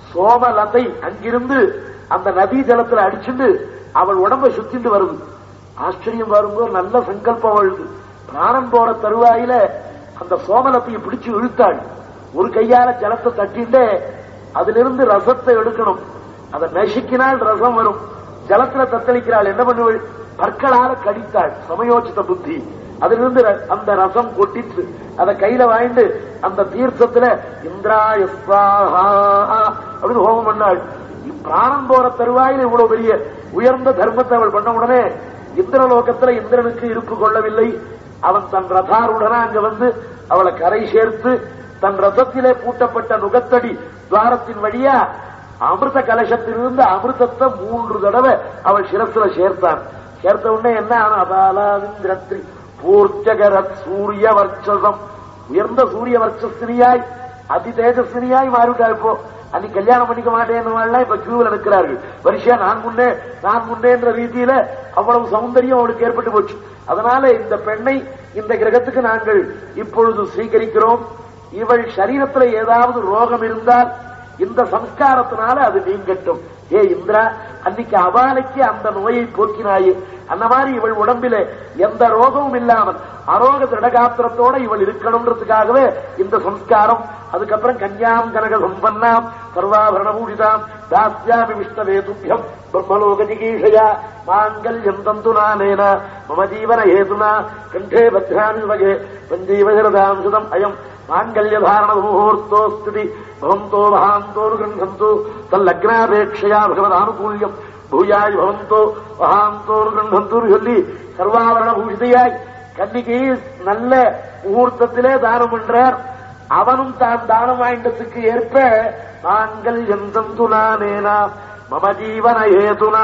சோமலதை அங்கிருந்து அந்த நதி ஜலத்துல அடிச்சுட்டு அவள் உடம்பை சுத்திட்டு வருது. ஆச்சரியம் வரும்போது நல்ல சங்கல்பம் வருது. பிராணம் போற தருவாயில அந்த சோமலத்தையை பிடிச்சு இழுத்தாள். ஒரு கையால ஜலத்தை தட்டிட்டு அதிலிருந்து ரசத்தை எடுக்கணும். அதை நசுக்கினால் ரசம் வரும். ஜலத்துல தத்தளிக்கிறாள். என்ன பண்ணுவள்? பற்களால கடித்தாள். சமயோச்சித புத்தி. அதிலிருந்து அந்த ரசம் கொட்டிட்டு அதை கையில வாங்கிட்டு அந்த தீர்த்தத்துல இந்திராய ஸ்வாஹா அப்படின்னு ஹோமம் பண்ணாள். பிராணம் போற தருவாயில் இவ்வளவு பெரிய உயர்ந்த தர்மத்தை அவள் பண்ண உடனே இந்திரலோகத்துல இந்திரனுக்கு இருப்பு கொள்ளவில்லை. அவன் தன் ரதாருடனா அங்க வந்து அவளை கரை சேர்த்து தன் ரதத்திலே பூட்டப்பட்ட நுகத்தடி துவாரத்தின் வழியா அமிர்த கலசத்திலிருந்து அமிர்தத்தை 3 தடவை அவள் சிரசுல சேர்த்தான். சேர்த்த உடனே என்ன அபாலாவிந்திரத்ரி பூர்ச்சகரத் சூரிய வர்ச்சசம் உயர்ந்த சூரிய வர்ச்சஸ்தினியாய் அதி தேஜஸ்வினியாய் மாறிவிட்டாள். இப்போ அன்னைக்கு கல்யாணம் பண்ணிக்க மாட்டேன்னு இப்ப கியூவில் நிற்கிறார்கள். வரிசையா நான் முன்னேன்ற ரீதியில அவ்வளவு சௌந்தரியம் அவளுக்கு ஏற்பட்டு போச்சு. அதனால இந்த பெண்ணை இந்த கிரகத்துக்கு நாங்கள் இப்பொழுது ஸ்வீகரிக்கிறோம். இவள் சரீரத்துல ஏதாவது ரோகம் இருந்தால் இந்த சம்ஸ்காரத்தினால அது நீங்கட்டும். ஏ இந்திரா, அன்னைக்கு அபாலைக்கு அந்த நோயை போக்கினாயே, அந்த மாதிரி இவள் உடம்பில எந்த ரோகமும் இல்லாமல் அரோக திடகாத்திரத்தோட இவள் இருக்கணும்ன்றதுக்காகவே இந்த சம்ஸ்காரம். அதுக்கப்புறம் கன்யாம் கனக சம்பன்னாம் சர்வாபரண பூஷிதாம் தாஸ்யாமி விஷ்ணவேதுபியம் பிரம்மலோக ஜிகீஷயா மாங்கல்யம் தந்துனானேன மம ஜீவன ஹேதுனா கண்டே பத்ராணி வகே பஞ்சீவசரதாம் சுதம் அயம் மாங்கல்யதாரண முகூர்த்தோஸ்தி பவந்தோ வஹாந்தோரு கிரந்தந்து தல்லக்னாபேட்சையா பகவதானுகூல்யம் பூயாய் பவந்தோ வஹாந்தோரு கிரந்தந்து சொல்லி சர்வாபரண பூஷிதையாய் கன்னிக்கு நல்ல முகூர்த்தத்திலே தானம் பண்றார். அவனும் தான் தானம் வாய்ந்ததுக்கு ஏற்ப மாங்கல்யம் தந்துனானேனா மம ஜீவன ஹேதுனா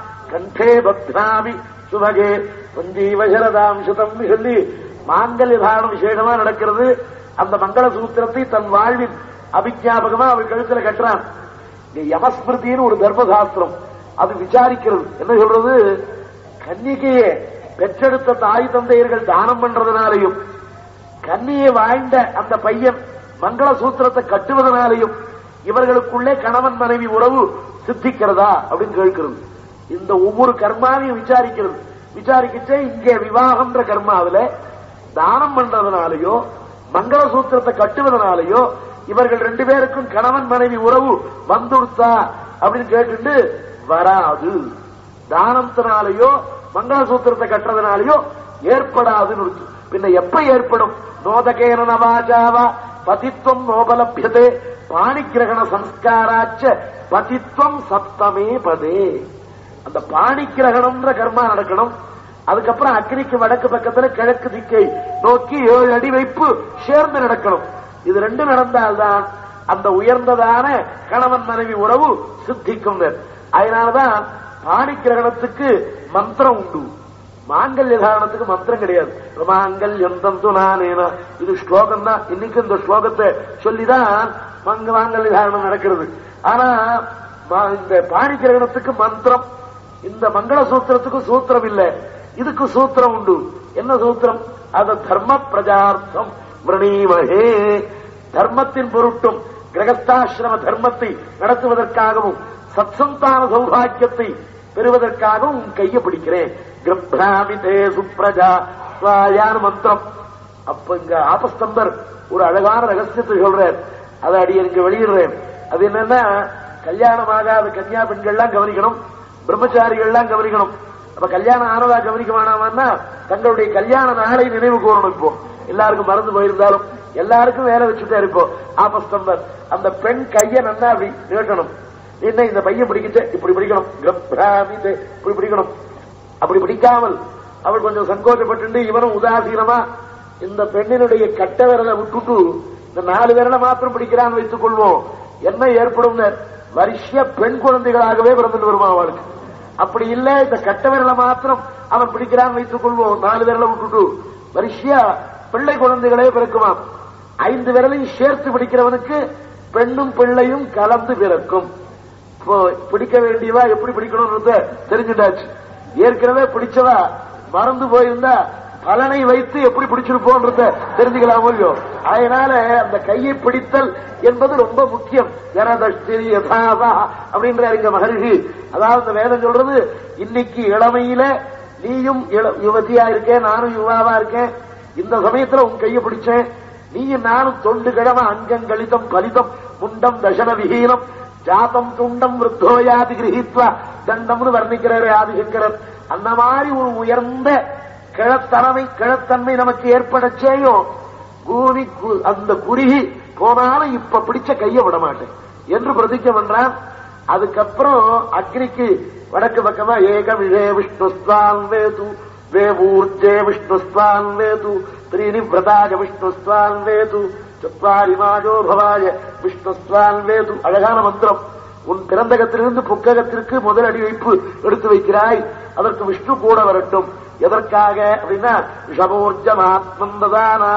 கண்டே பத்ராமி சுபகே பஞ்சீவசரதாம் சுதம் சொல்லி மாங்கல்ய தாரணம் விசேஷமா நடக்கிறது. அந்த மங்கள சூத்திரத்தை தன் வாழ்வின் அபிஜாபகமா அவள் கழுத்துல கட்டுறான். யமஸ்மிருதின்னு ஒரு தர்மசாஸ்திரம் அது விசாரிக்கிறது. என்ன சொல்றது? கன்னிகையே பெற்றெடுத்த தாய் தந்தையர்கள் தானம் பண்றதுனாலையும் கன்னியை வாழ்ந்த அந்த பையன் மங்கள சூத்திரத்தை கட்டுவதனாலையும் இவர்களுக்குள்ளே கணவன் மனைவி உறவு சித்திக்கிறதா அப்படின்னு கேட்கிறது. இந்த ஒவ்வொரு கர்மாவையும் விசாரிக்கிறது. விசாரிக்கிச்சே இங்கே விவாகம்ன்ற கர்மாவில தானம் பண்றதுனாலையோ மங்கள சூத்திரத்தை கட்டுவதனாலையோ இவர்கள் 2 பேருக்கும் கணவன் மனைவி உறவு வந்துடுத்தா அப்படின்னு கேட்டுட்டு வராது. தானத்தினாலேயோ மங்கள சூத்திரத்தை கட்டுறதுனாலேயோ ஏற்படாதுன்னு இருக்கு. பின்ன எப்ப ஏற்படும்? நோதகேன நவாஜாவா பதித்வம் நோபலபியதே பாணிக்கிரகண சம்ஸ்காராச்ச பதித்வம் சப்தமே பதே. அந்த பாணிக்கிரகணம்ன்ற கர்மா நடக்கணும். அதுக்கப்புறம் அக்னிக்கு வடக்கு பக்கத்துல கிழக்கு திக்கை நோக்கி 7 அடி வைப்பு சேர்ந்து நடக்கணும். இது 2 நடந்தால்தான் அந்த உயர்ந்ததான கணவன் மனைவி உறவு சித்திக்கும். அதனாலதான் பாணிக்கிரகணத்துக்கு மந்திரம் உண்டு, மாங்கல்ய தாரணத்துக்கு மந்திரம் கிடையாது. மாங்கல்யம் தந்துனானேனா இது ஸ்லோகம் தான். இன்னைக்கு இந்த ஸ்லோகத்தை சொல்லிதான் மாங்கல்ய தாரணம் நடக்கிறது. ஆனா இந்த பாணி கிரகணத்துக்கு மந்திரம், இந்த மங்கள சூத்திரத்துக்கு சூத்திரம் இல்ல, இதுக்கு சூத்திரம் உண்டு. என்ன சூத்திரம்? அது தர்ம பிரஜார்த்தம் விரணீமஹே. தர்மத்தின் பொருட்டும் கிரகஸ்தாசிரம தர்மத்தை நடத்துவதற்காகவும் சத்சந்தான சௌபாக்கியத்தை பெறுவதற்காகவும் உன் கையை பிடிக்கிறேன். கிரப்ராமிதே சுப்ரஜா ஸ்வாயான மந்திரம். அப்ப இங்க ஆபஸ்தம்பர் ஒரு அழகான ரகசியத்தை சொல்றார். அதை அடியனுக்கு வெளியிடுறேன். அது என்னன்னா, கல்யாணமாகாத கன்னியா பெண்கள்லாம் கவனிக்கணும், பிரம்மச்சாரிகள்லாம் கவனிக்கணும். அப்ப கல்யாணம் ஆனதா கவனிக்க வேணாமான்னா தங்களுடைய கல்யாண நாளை நினைவு கூறணும். இப்போ எல்லாருக்கும் மறந்து போயிருந்தாலும் எல்லாருக்கும் வேலை வச்சுட்டே இருப்போம். ஆபஸ்தம்பர் அந்த பெண் கையை நன்னா அப்படி நீட்டணும். என்ன இந்த பையன் பிடிக்கிட்டு இப்படி பிடிக்கணும், இப்படி பிடிக்கணும். அப்படி பிடிக்காமல் அவள் கொஞ்சம் சங்கோச்சப்பட்டு இவனும் உதாசீனமா இந்த பெண்ணினுடைய கட்ட விரலை விட்டுட்டு இந்த 4 விரலை மாத்திரம் பிடிக்கிறான்னு வைத்துக் கொள்வோம். என்ன ஏற்படும்? வருஷ பெண் குழந்தைகளாகவே பிறந்துட்டு வருமா அவளுக்கு. அப்படி இல்ல, இந்த கட்ட விரலை மாத்திரம் அவன் பிடிக்கிறான்னு வைத்துக் கொள்வோம். 4 விரலை விட்டுட்டு வருஷ பிள்ளை குழந்தைகளே பிறக்குமாம். 5 விரலையும் சேர்த்து பிடிக்கிறவனுக்கு பெண்ணும் பிள்ளையும் கலந்து பிறக்கும். பிடிக்க வேண்டியவா எப்படி பிடிக்கணும்ன்றத தெரிஞ்சுட்டாச்சு. ஏற்கனவே பிடிச்சவா மறந்து போயிருந்தா பலனை வைத்து எப்படி பிடிச்சிருப்போன்றத தெரிஞ்சுக்கலாம் இல்லையோ. அதனால அந்த கையை பிடித்தல் என்பது ரொம்ப முக்கியம். ஜனதஷ்டி யதாவா அப்படின்ற இங்க மகர்ஷி, அதாவது வேதம் சொல்றது, இன்னைக்கு இளமையில நீயும் யுவதியா இருக்கேன், நானும் யுவாவா இருக்கேன். இந்த சமயத்துல உன் கையை பிடிச்சேன். நீயும் நானும் தொண்டு கிழம அங்கங்களிதம் பலிதம் முண்டம் தசன விஹீனம் ஜாத்தம் துண்டம் விருத்தோயாதி கிரகித்வா தண்டம்னு வர்ணிக்கிறாரு ஆதிசங்கரர். அந்த மாதிரி ஒரு உயர்ந்த கிழத்தன்மை நமக்கு ஏற்படச்சேயும் கூனி அந்த குறுகி போனாலும் இப்ப பிடிச்ச கையை விட மாட்டேன் என்று பிரதிஜை பண்றான். அதுக்கப்புறம் அக்னிக்கு வடக்கு பக்கமா ஏகமிஷே விஷ்ணுஸ்வான் வேது வேவூர்ஜே விஷ்ணுஸ்வான் வேது திரீனிவிரதாஜ விஷ்ணுஸ்வான் வேது சத்வாரி மாஜோ பவாய விஷ்ணுஸ்வான் வேது. அழகான மந்திரம். உன் பிறந்தகத்திலிருந்து புக்ககத்திற்கு முதல் அடி வைப்பு எடுத்து வைக்கிறாய், அதற்கு விஷ்ணு கூட வரட்டும். எதற்காக அப்படின்னா, விஷமோர்ஜமாத்மந்ததானா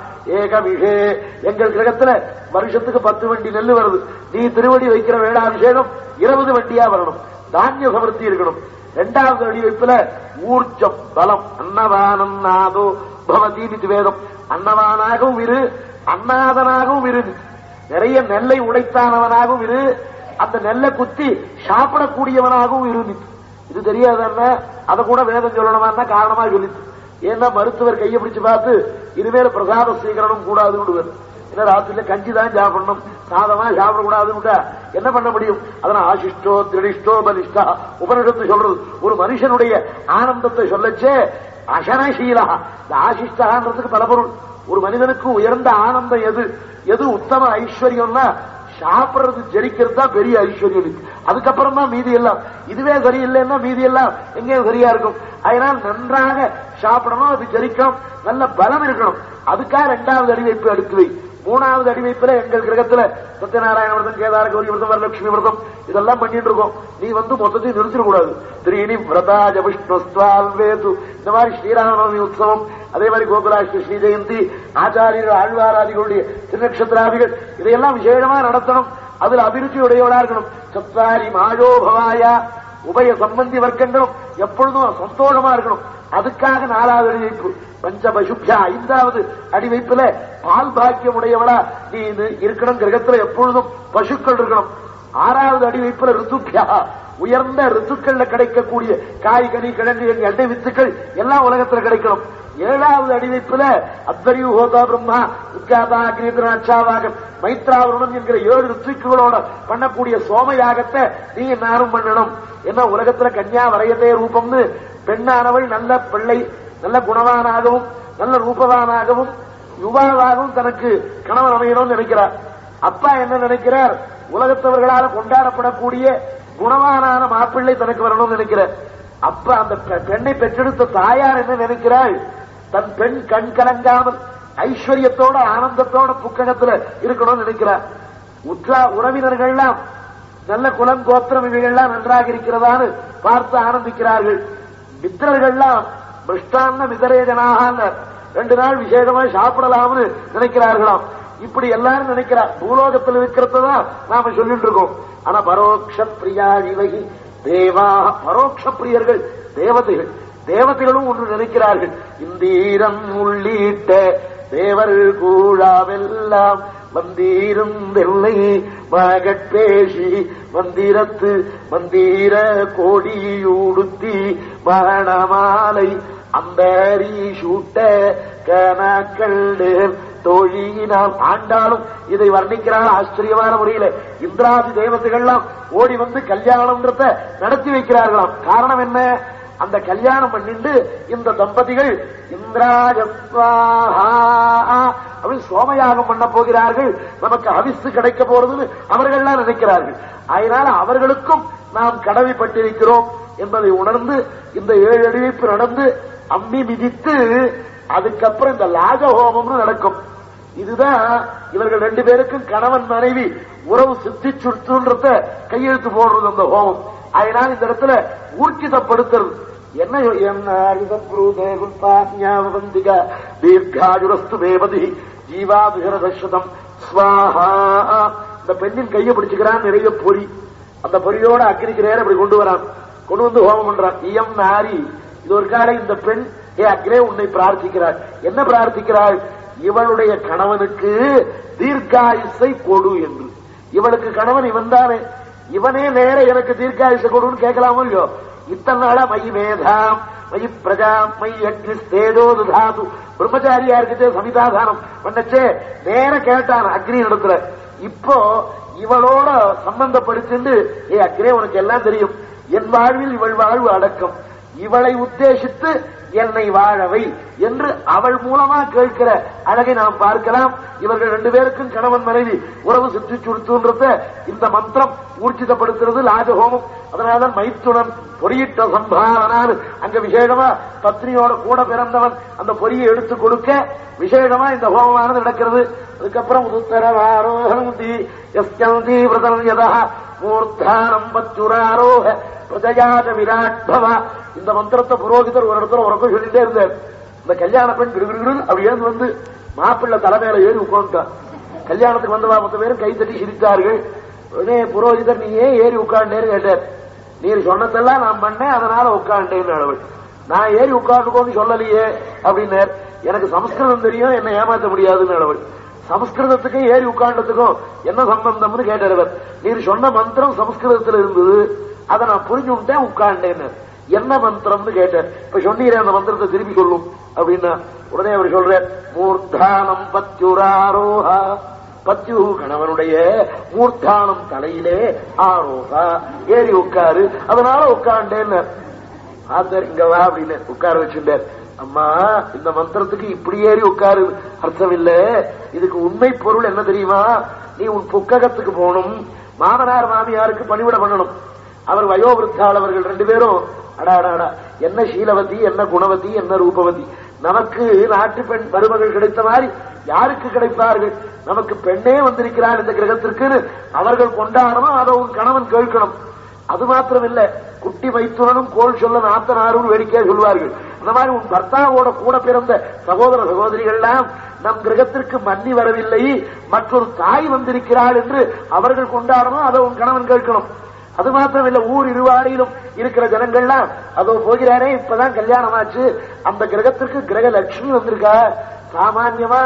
ஏகமிஷே. எங்கள் கிரகத்துல வருஷத்துக்கு 10 வண்டி நெல்லு வருது. நீ திருவடி வைக்கிற வேளாபிஷேகம் 20 வண்டியா வரணும். தானிய சமர்த்தி இருக்கணும். 2வது அடி வைப்புல ஊர்ஜம் பலம் அன்னவானம் நாதோ பவதீதி வேதம். அன்னவானாகவும் இரு, அன்னாதனாகவும் இரு. நிறைய நெல்லை உடைத்தானவனாகவும் இரு, அந்த நெல்லை குத்தி சாப்பிடக்கூடியவனாகவும் இரு. இது தெரியாத அதை கூட வேதம் சொல்லணுமா காரணமா சொல்லிச்சு. ஏன்னா மருத்துவர் கையை பிடிச்சு பார்த்து இனிமேல் பிரசாத சீக்கிரம் கூடாதுன்னு, ஏன்னா ராத்திரில கஞ்சி தான் சாப்பிடணும், சாதமா சாப்பிடக்கூடாதுன்னு என்ன பண்ண முடியும்? அதனால ஆசிஷ்டோ திருடிஷ்டோ பலிஷ்டா உபனிஷத்து சொல்றது. ஒரு மனுஷனுடைய ஆனந்தத்தை சொல்லச்சே அசனசீலா. இந்த ஆசிஷ்டான்றதுக்கு பல பொருள். ஒரு மனிதனுக்கு உயர்ந்த ஆனந்தம் எது, எது உத்தம ஐஸ்வர்யம்னா சாப்பிடுறது ஜெரிக்கிறது தான் பெரிய ஐஸ்வர்யம். அதுக்கப்புறம் தான் மீதி எல்லாம். இதுவே சரியில்லைன்னா மீதி எல்லாம் எங்கேயும் சரியா இருக்கும். அதனால நன்றாக சாப்பிடணும், அது ஜெரிக்கணும், நல்ல பலம் இருக்கணும். அதுக்காக 2வது அடிவைப்பு எடுத்து வை. 3வது அடிவைப்புல எங்கள் கிரகத்துல சத்யநாராயண விரதம், கேதார கௌரி விரதம், வரலட்சுமி விரதம் இதெல்லாம் பண்ணிட்டு இருக்கோம். நீ மொத்தத்தையும் நிறுத்திடக்கூடாது. திரீனி விரதாஜ விஷ்ணுஸ்வால் வேது. இந்த மாதிரி ஸ்ரீராமநவமி உற்சவம், அதே மாதிரி கோகுலாஷ்டி ஸ்ரீ ஜெயந்தி, ஆச்சாரியர்கள் ஆழ்வாராதிகளுடைய திருநக்ஷத்திராதிகள் இதையெல்லாம் விசேஷமா நடத்தணும். அதுல அபிருச்சி உடையவளா இருக்கணும். சத்வாரி மாஜோ பவாயா உபய சம்பந்தி வர்க்கங்களும் எப்பொழுதும் சந்தோஷமா இருக்கணும். அதுக்காக 4வது அடிவைப்பு. பஞ்சபசுப்யா 5வது அடிவைப்புல பால் பாக்கியம் உடையவளா நீ இருக்கணும். கிரகத்துல எப்பொழுதும் பசுக்கள் இருக்கணும். 6வது அடிவைப்புல ரித்துப்யா உயர்ந்த ரித்துக்கள்ல கிடைக்கக்கூடிய காய் கனி கிழங்கு எண்ணெய் வித்துக்கள் எல்லாம் உலகத்துல கிடைக்கணும். 7வது அடிவைப்புல அத்வரியு ஹோதா பிரம்மா உத்காதா அக்னித்ராட்சாவாக மைத்ராவருணம் என்கிற 7 ரித்துக்களோட பண்ணக்கூடிய சோமயாகத்தை நீ நானும் பண்ணணும். என்ன உலகத்துல கன்யா வரையதே ரூபம்னு பெண்ணானவள் நல்ல பிள்ளை, நல்ல குணவானாகவும் நல்ல ரூபவானாகவும் யுவாவாகவும் தனக்கு கணவன் அமையணும்னு நினைக்கிறார். அப்பா என்ன நினைக்கிறார்? உலகத்தவர்களால் கொண்டாடப்படக்கூடிய குணவானான மாப்பிள்ளை தனக்கு வரணும்னு நினைக்கிறார். அப்ப அந்த பெண்ணை பெற்றெடுத்த தாயார் என்ன நினைக்கிறாள்? தன் பெண் கண் கலங்காமல் ஐஸ்வர்யத்தோட ஆனந்தத்தோட புக்ககத்துல இருக்கணும்னு நினைக்கிறார். உறவினர்கள்லாம் நல்ல குலம் கோத்திரம் இவைகள்லாம் நன்றாக இருக்கிறதான்னு பார்த்து ஆனந்திக்கிறார்கள். மித்திரர்கள்லாம் மிருஷ்டான்ன மிதரேஜனாக 2 நாள் விசேஷமா சாப்பிடலாம்னு நினைக்கிறார்களாம். இப்படி எல்லாரும் நினைக்கிறார். பூலோகத்தில் இருக்கிறதான் நாம சொல்லிட்டு இருக்கோம். ஆனா பரோட்ச பிரியா இவகி தேவா, பரோட்ச பிரியர்கள் தேவதைகள். தேவதைகளும் ஒன்று நினைக்கிறார்கள். இந்தீரம் உள்ளிட்ட தேவர் கூழாவெல்லாம் மந்தீரும் வெள்ளை மகட்பேசி மந்திரத்து மந்தீர கோடியூடுத்தி மகணமாலை அம்பரி சூட்ட கணக்கள் தோழியினால் ஆண்டாலும் இதை வர்ணிக்கிறார் ஆச்சரியமான முறையில. இந்திராதி தேவதைகள்லாம் ஓடி வந்து கல்யாணம்ன்றத நடத்தி வைக்கிறார்களாம். காரணம் என்ன? அந்த கல்யாணம் பண்ணிட்டு இந்த தம்பதிகள் இந்திராஜஸ்வாஹா அப்படி சோமயாகம் பண்ண போகிறார்கள், நமக்கு ஹவிசு கிடைக்க போறதுன்னு அவர்கள்லாம் நினைக்கிறார்கள். அதனால அவர்களுக்கும் நாம் கடமைப்பட்டிருக்கிறோம் என்பதை உணர்ந்து இந்த 7 அறிவிப்பு நடந்து அம்மி மிதித்து அதுக்கப்புறம் இந்த லாஜஹோமம்னு நடக்கும். இதுதான் இவர்கள் 2 பேருக்கும் கணவன் மனைவி உறவு சித்திச்சுன்றத கையெழுத்து போடுறது அந்த ஹோமம். அதனால் இந்த இடத்துல ஊர்ஜிதப்படுத்துறது என்ன? தீர்காயுரஸ்து தேவதி ஜீவாபிகரதம் ஸ்வாஹா. இந்த பெண்ணின் கையை பிடிச்சுக்கிறான் நிறைய பொறி. அந்த பொறியோட அக்னிக்கு நேரம் இப்படி கொண்டு வரான். கொண்டு வந்து ஹோமம் பண்றான். இயம் நாரி, இது ஒரு காலை இந்த பெண் அக்னே உன்னை பிரார்த்திக்கிறாள். என்ன பிரார்த்திக்கிறாள்? இவளுடைய கணவனுக்கு தீர்க்காயுசை கொடு என்று. இவளுக்கு கணவன் இவன் தானே, இவனே நேர எனக்கு தீர்க்காயுசை கொடுன்னு கேட்கலாமோ இல்லையோ? இத்தனை நாளா மயி மேதாம் மயி பிரஜா மயி அக்னி தேஜோது தாது பிரம்மச்சாரியா இருக்கே சமிதாதானம் பண்ணச்சே நேர கேட்டான் அக்னி நடத்துல. இப்போ இவளோட சம்பந்தப்படுத்திட்டு அக்னே உனக்கு எல்லாம் தெரியும், என் வாழ்வில் இவள் வாழ்வு அடக்கம், இவளை உத்தேசித்து என்னை வாழவை என்று அவள் மூலமா கேட்கிற அழகை நாம் பார்க்கலாம். இவர்கள் 2 பேருக்கும் கணவன் மனைவி உறவு சுற்றி சுடுத்துன்றத இந்த மந்திரம் ஊர்ஜிதப்படுத்துறது லாஜஹோமம். அதனால்தான் மைத்துடன் பொறியிட்ட சம்பாவனான்னு அங்க விசேஷமா பத்னியோட கூட பிறந்தவன் அந்த பொறியை எடுத்து கொடுக்க விசேஷமா இந்த ஹோமமானது நடக்கிறது. அதுக்கப்புறம் உத்தரவாரோகந்தி யஸ்யந்தி விரதம் யதா மூர்த்தானம் பச்சுராரோக பிரஜயாத விராட் பவா. இந்த மந்திரத்தை புரோகிதர் ஒரு இடத்துல உறக்க சொல்லிட்டே இருந்தார். இந்த கல்யாண பெண் கிருகிரு அப்படியே வந்து மாப்பிள்ளை தலைமையில ஏறி உட்காந்துட்டான். கல்யாணத்துக்கு வந்தவா மொத்த பேரும் கைத்தட்டி சிரித்தார்கள். உடனே புரோகிதர் நீ ஏன் ஏறி உட்காண்டேன்னு கேட்டார். நீர் சொன்னதெல்லாம் நான் பண்ணேன், அதனால உட்காண்டேன்னு அளவள். நான் ஏறி உட்காந்துக்கோன்னு சொல்லலையே அப்படின்னார். எனக்கு சமஸ்கிருதம் தெரியும், என்னை ஏமாற்ற முடியாதுன்னு அளவள். சமஸ்கிருதத்துக்கும் ஏறி உட்காண்டத்துக்கும் என்ன சம்பந்தம்னு கேட்டவர். நீர் சொன்ன மந்திரம் சமஸ்கிருதத்தில் இருந்தது, அதை நான் புரிஞ்சு விட்டேன் உட்காண்டேன்னு. என்ன மந்திரம்னு கேட்டார். இப்ப சொன்னீரே அந்த மந்திரத்தை திருப்பி சொல்லும் அப்படின்னா உடனே அவர் சொல்றார், மூர்த்தானம் பத்யுராரோஹா. பத்யு கணவனுடைய மூர்த்தானம் தலையிலே ஆரோஹா ஏறி உட்காரு, அதனால உட்காண்டேன்னு. ஆத்தர் இங்க வா அப்படின்னு உட்கார வச்சுட்டார். அம்மா இந்த மந்திரத்துக்கு இப்படி ஏறி உட்காரு அர்த்தம் இல்ல, இதுக்கு உண்மை பொருள் என்ன தெரியுமா? நீ உன் புக்ககத்துக்கு போகணும், மாமனார் மாமியாருக்கு பணிவிட பண்ணணும். அவர் வயோவிருத்தாள், அவர்கள் 2 பேரும் அடாடா என்ன சீலவதி, என்ன குணவதி, என்ன ரூபவதி. நமக்கு நாட்டு பெண் மருமகள் கிடைத்த மாதிரி யாருக்கு கிடைப்பார்கள்? நமக்கு பெண்ணே வந்திருக்கிறார் இந்த கிரகத்திற்கு அவர்கள் கொண்டாடணும், அதை உன் கணவன் கேட்கணும். அது மாத்திரம் இல்ல, குட்டி மைத்துனனும் கோல் சொல்ல நாத்தனாரும் வேடிக்கையா சொல்வார்கள். அந்த மாதிரி உன் பர்த்தாவோட கூட பிறந்த சகோதர சகோதரிகள்லாம் நம் கிரகத்திற்கு மன்னி வரவில்லை, மற்றொரு தாய் வந்திருக்கிறாள் என்று அவர்கள் கொண்டாடணும், அதை உன் கணவன் கேட்கணும். அது மாத்திரம் இல்ல, ஊர் இருவாடியிலும் இருக்கிற ஜனங்கள்லாம் அதோ போகிறாரே இப்பதான் கல்யாணம் ஆச்சு, அந்த கிரகத்திற்கு கிரக லட்சுமி வந்திருக்கா. சாமான்யமா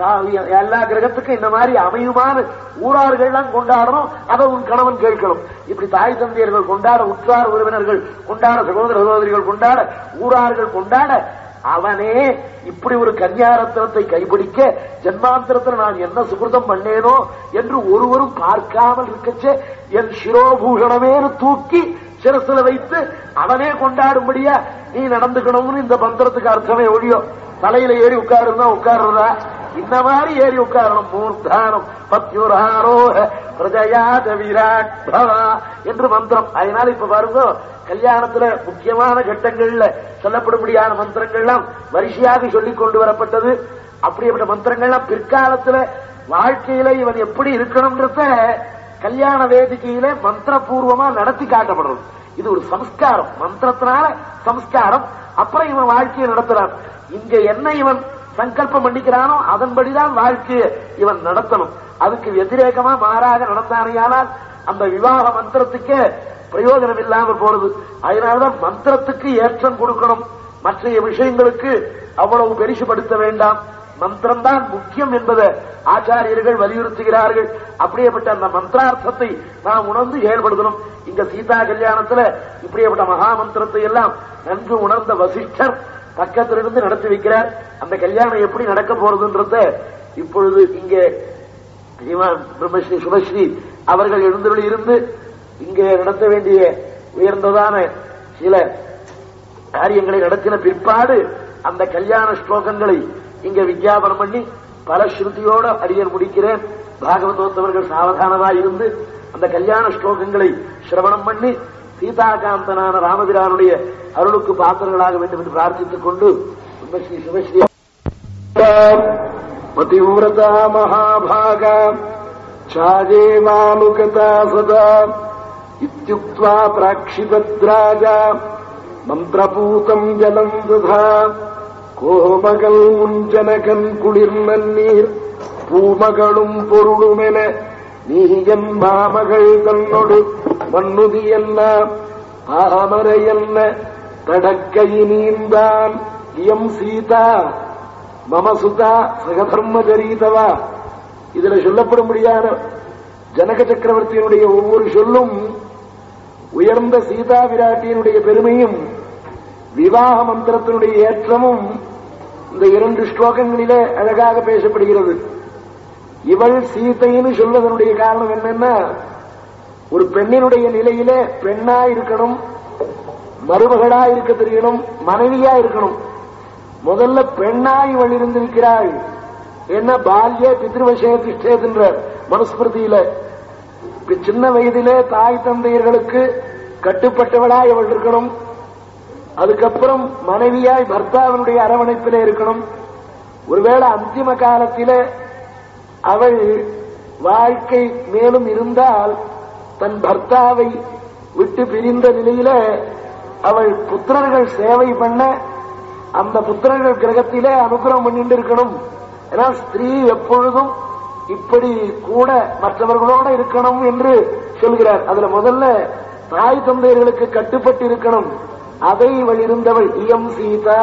எல்லா கிரகத்துக்கும் இந்த மாதிரி அமையுமான ஊரார்கள்லாம் கொண்டாடணும், அதை உன் கணவன் கேட்கணும். இப்படி தாய் தந்தையர்கள் கொண்டாட, உற்றார் உறவினர்கள் கொண்டாட, சகோதர சகோதரிகள் கொண்டாட, ஊரார்கள் கொண்டாட, அவனே இப்படி ஒரு கன்னியாரத்னத்தை கைப்பிடிக்க ஜன்மாந்திரத்தில் நான் என்ன சுகிருதம் பண்ணேனோ என்று ஒருவரும் பார்க்காமல் இருக்கச்சே என் சிரோபூஷணமேனு தூக்கி சிரசில வைத்து அவனே கொண்டாடும்படியா நீ நடந்துக்கணும்னு இந்த மந்திரத்துக்கு அர்த்தமே ஒழியோ. தலையில ஏறி உட்காருந்தா உட்காருறதா, இந்த மாதிரி ஏறி உட்காரணும். மூர்த்தானம் பத்யுராரோஹ பிரஜயாத விராட் பவா என்று மந்திரம். அதனால இப்ப பாருங்க, கல்யாணத்துல முக்கியமான கட்டங்கள்ல சொல்லப்படும்படியான மந்திரங்கள்லாம் வரிசையாக சொல்லிக் கொண்டு வரப்பட்டது. அப்படிப்பட்ட மந்திரங்கள்லாம் பிற்காலத்துல வாழ்க்கையில இவன் எப்படி இருக்கணும்ன்றத கல்யாண வேதிக்கையில மந்திரபூர்வமா நடத்தி காட்டப்படுறது. இது ஒரு சம்ஸ்காரம், மந்திரத்தினால சம்ஸ்காரம். அப்புறம் இவன் வாழ்க்கையை நடத்துறான். இங்க என்ன இவன் சங்கல்பம் பண்ணிக்கிறானோ அதன்படிதான் வாழ்க்கையை இவன் நடத்தணும். அதுக்கு வெதிரேகமா மாறாக நடந்தானையானால் அந்த விவாக மந்திரத்துக்கே பிரயோஜனம் இல்லாமல் போறது. அதனால்தான் மந்திரத்துக்கு ஏற்றம் கொடுக்கணும், மற்ற விஷயங்களுக்கு அவ்வளவு பெரிசுபடுத்த வேண்டாம். மந்திரம் தான் முக்கியம் என்பதை ஆச்சாரியர்கள் வலியுறுத்துகிறார்கள். அப்படியேப்பட்ட அந்த மந்திரார்த்தத்தை நாம் உணர்ந்து செயல்படுத்தணும். இங்க சீதா கல்யாணத்துல இப்படியேப்பட்ட மகா மந்திரத்தை எல்லாம் நன்கு உணர்ந்த வசிஷ்டர் பக்கத்திலிருந்து நடத்தி வைக்கிறார். அந்த கல்யாணம் எப்படி நடக்க போறதுன்றத இப்பொழுது இங்கே பிரம்மஸ்ரீ சுபஸ்ரீ அவர்கள் எழுந்தருளி இருந்து இங்கே நடத்த வேண்டிய உயர்ந்ததான சில காரியங்களை நடத்தின பிற்பாடு அந்த கல்யாண ஸ்லோகங்களை இங்க விஞ்ஞாபனம் பண்ணி பல ஸ்ருதியோட அடியன் முடிக்கிறேன். பாகவதோத்தவர்கள் சாவதானமாக இருந்து அந்த கல்யாண ஸ்லோகங்களை சிரவணம் பண்ணி சீதாகாந்தனான ராமபிரானுடைய அருளுக்கு பாத்திரங்களாக வேண்டும் என்று பிரார்த்தித்துக் கொண்டு ஸ்ரீ சிவஸ்ரீ பதிவிரதா மகாபாகா சாஜேவானுகதா சதா இத்யுக்த்வா பிராக்ஷிபத்ராஜா மந்திரபூதம் ஜலம் ததா கோமகள் முஞ்சனகன் குளிர் நன்னீர் பூமகளும் பொருளுமென நீயன் மாமகள் தன்னொடு மன்னுதி என்ன தாமரை என்ன தடக்கை நீந்தான் இயம் சீதா மமசுதா சகதர்மஜரீதவா. இதுல சொல்லப்படும்படியான ஜனக சக்கரவர்த்தியினுடைய ஒவ்வொரு சொல்லும் உயர்ந்த சீதா விராட்டியினுடைய பெருமையும் விவாக மந்திரத்தினுடைய ஏற்றமும் இந்த 2 ஸ்லோகங்களிலே அழகாக பேசப்படுகிறது. இவள் சீதைன்னு சொல்வதனுடைய காரணம் என்னன்னா, ஒரு பெண்ணினுடைய நிலையிலே பெண்ணா இருக்கணும், மருமகளா இருக்க தெரியணும், மனைவியா இருக்கணும். முதல்ல பெண்ணா இவள் இருந்திருக்கிறாள். என்ன பால்ய பித்ருவசே திஷ்டேன்ற மனுஸ்மிருதியில சின்ன வயதிலே தாய் தந்தையர்களுக்கு கட்டுப்பட்டவளா இவள் இருக்கணும். அதுக்கப்புறம் மனைவியாய் பர்த்தாவினுடைய அரவணைப்பிலே இருக்கணும். ஒருவேளை அந்திம காலத்திலே அவள் வாழ்க்கை மேலும் இருந்தால் தன் பர்த்தாவை விட்டு பிரிந்த நிலையில அவள் புத்திரர்கள் சேவை பண்ண அந்த புத்திரர்கள் கிரகத்திலே அனுகிரகம் பண்ணிட்டு இருக்கணும். ஏன்னா ஸ்திரீ எப்பொழுதும் இப்படி கூட மற்றவர்களோட இருக்கணும் என்று சொல்கிறார். அதுல முதல்ல தாய் தந்தையர்களுக்கு கட்டுப்பட்டு இருக்கணும். அதை இவள் இருந்தவள் இயம் சீதா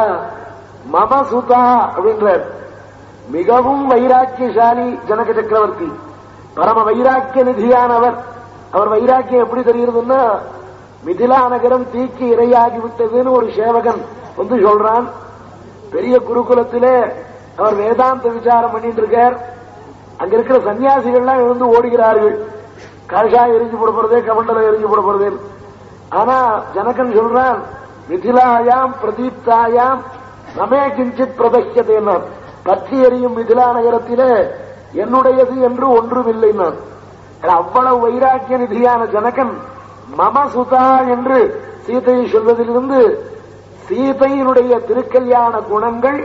மமசுதா அப்படின்றார். மிகவும் வைராக்கியசாலி ஜனக சக்கரவர்த்தி, பரம வைராக்கிய நிதியானவர். அவர் வைராக்கியம் எப்படி தெரிகிறதுன்னா, மிதிலா நகரம் தீக்கு இரையாகிவிட்டதுன்னு ஒரு சேவகன் வந்து சொல்றான். பெரிய குருகுலத்திலே அவர் வேதாந்த விசாரம் பண்ணிட்டு இருக்கார். அங்க இருக்கிற சன்னியாசிகள்லாம் எழுந்து ஓடுகிறார்கள். கஷாயம் எரிஞ்சு போடப்படுறதே, கமண்டலம் எரிஞ்சு போடப்படுறதே. ஆனா ஜனகன் சொல்றான், மிதிலாயாம் பிரதீப்தாயாம் நமே கிஞ்சித் பிரதஷ்யதே, பற்றி எரியும் மிதிலா நகரத்திலே என்னுடையது என்று ஒன்றுமில்லை. நான் அவ்வளவு வைராக்கிய நிதியான ஜனகன் மமசுதா என்று சீதையை சொல்வதிலிருந்து சீதையினுடைய திருக்கல்யாண குணங்கள்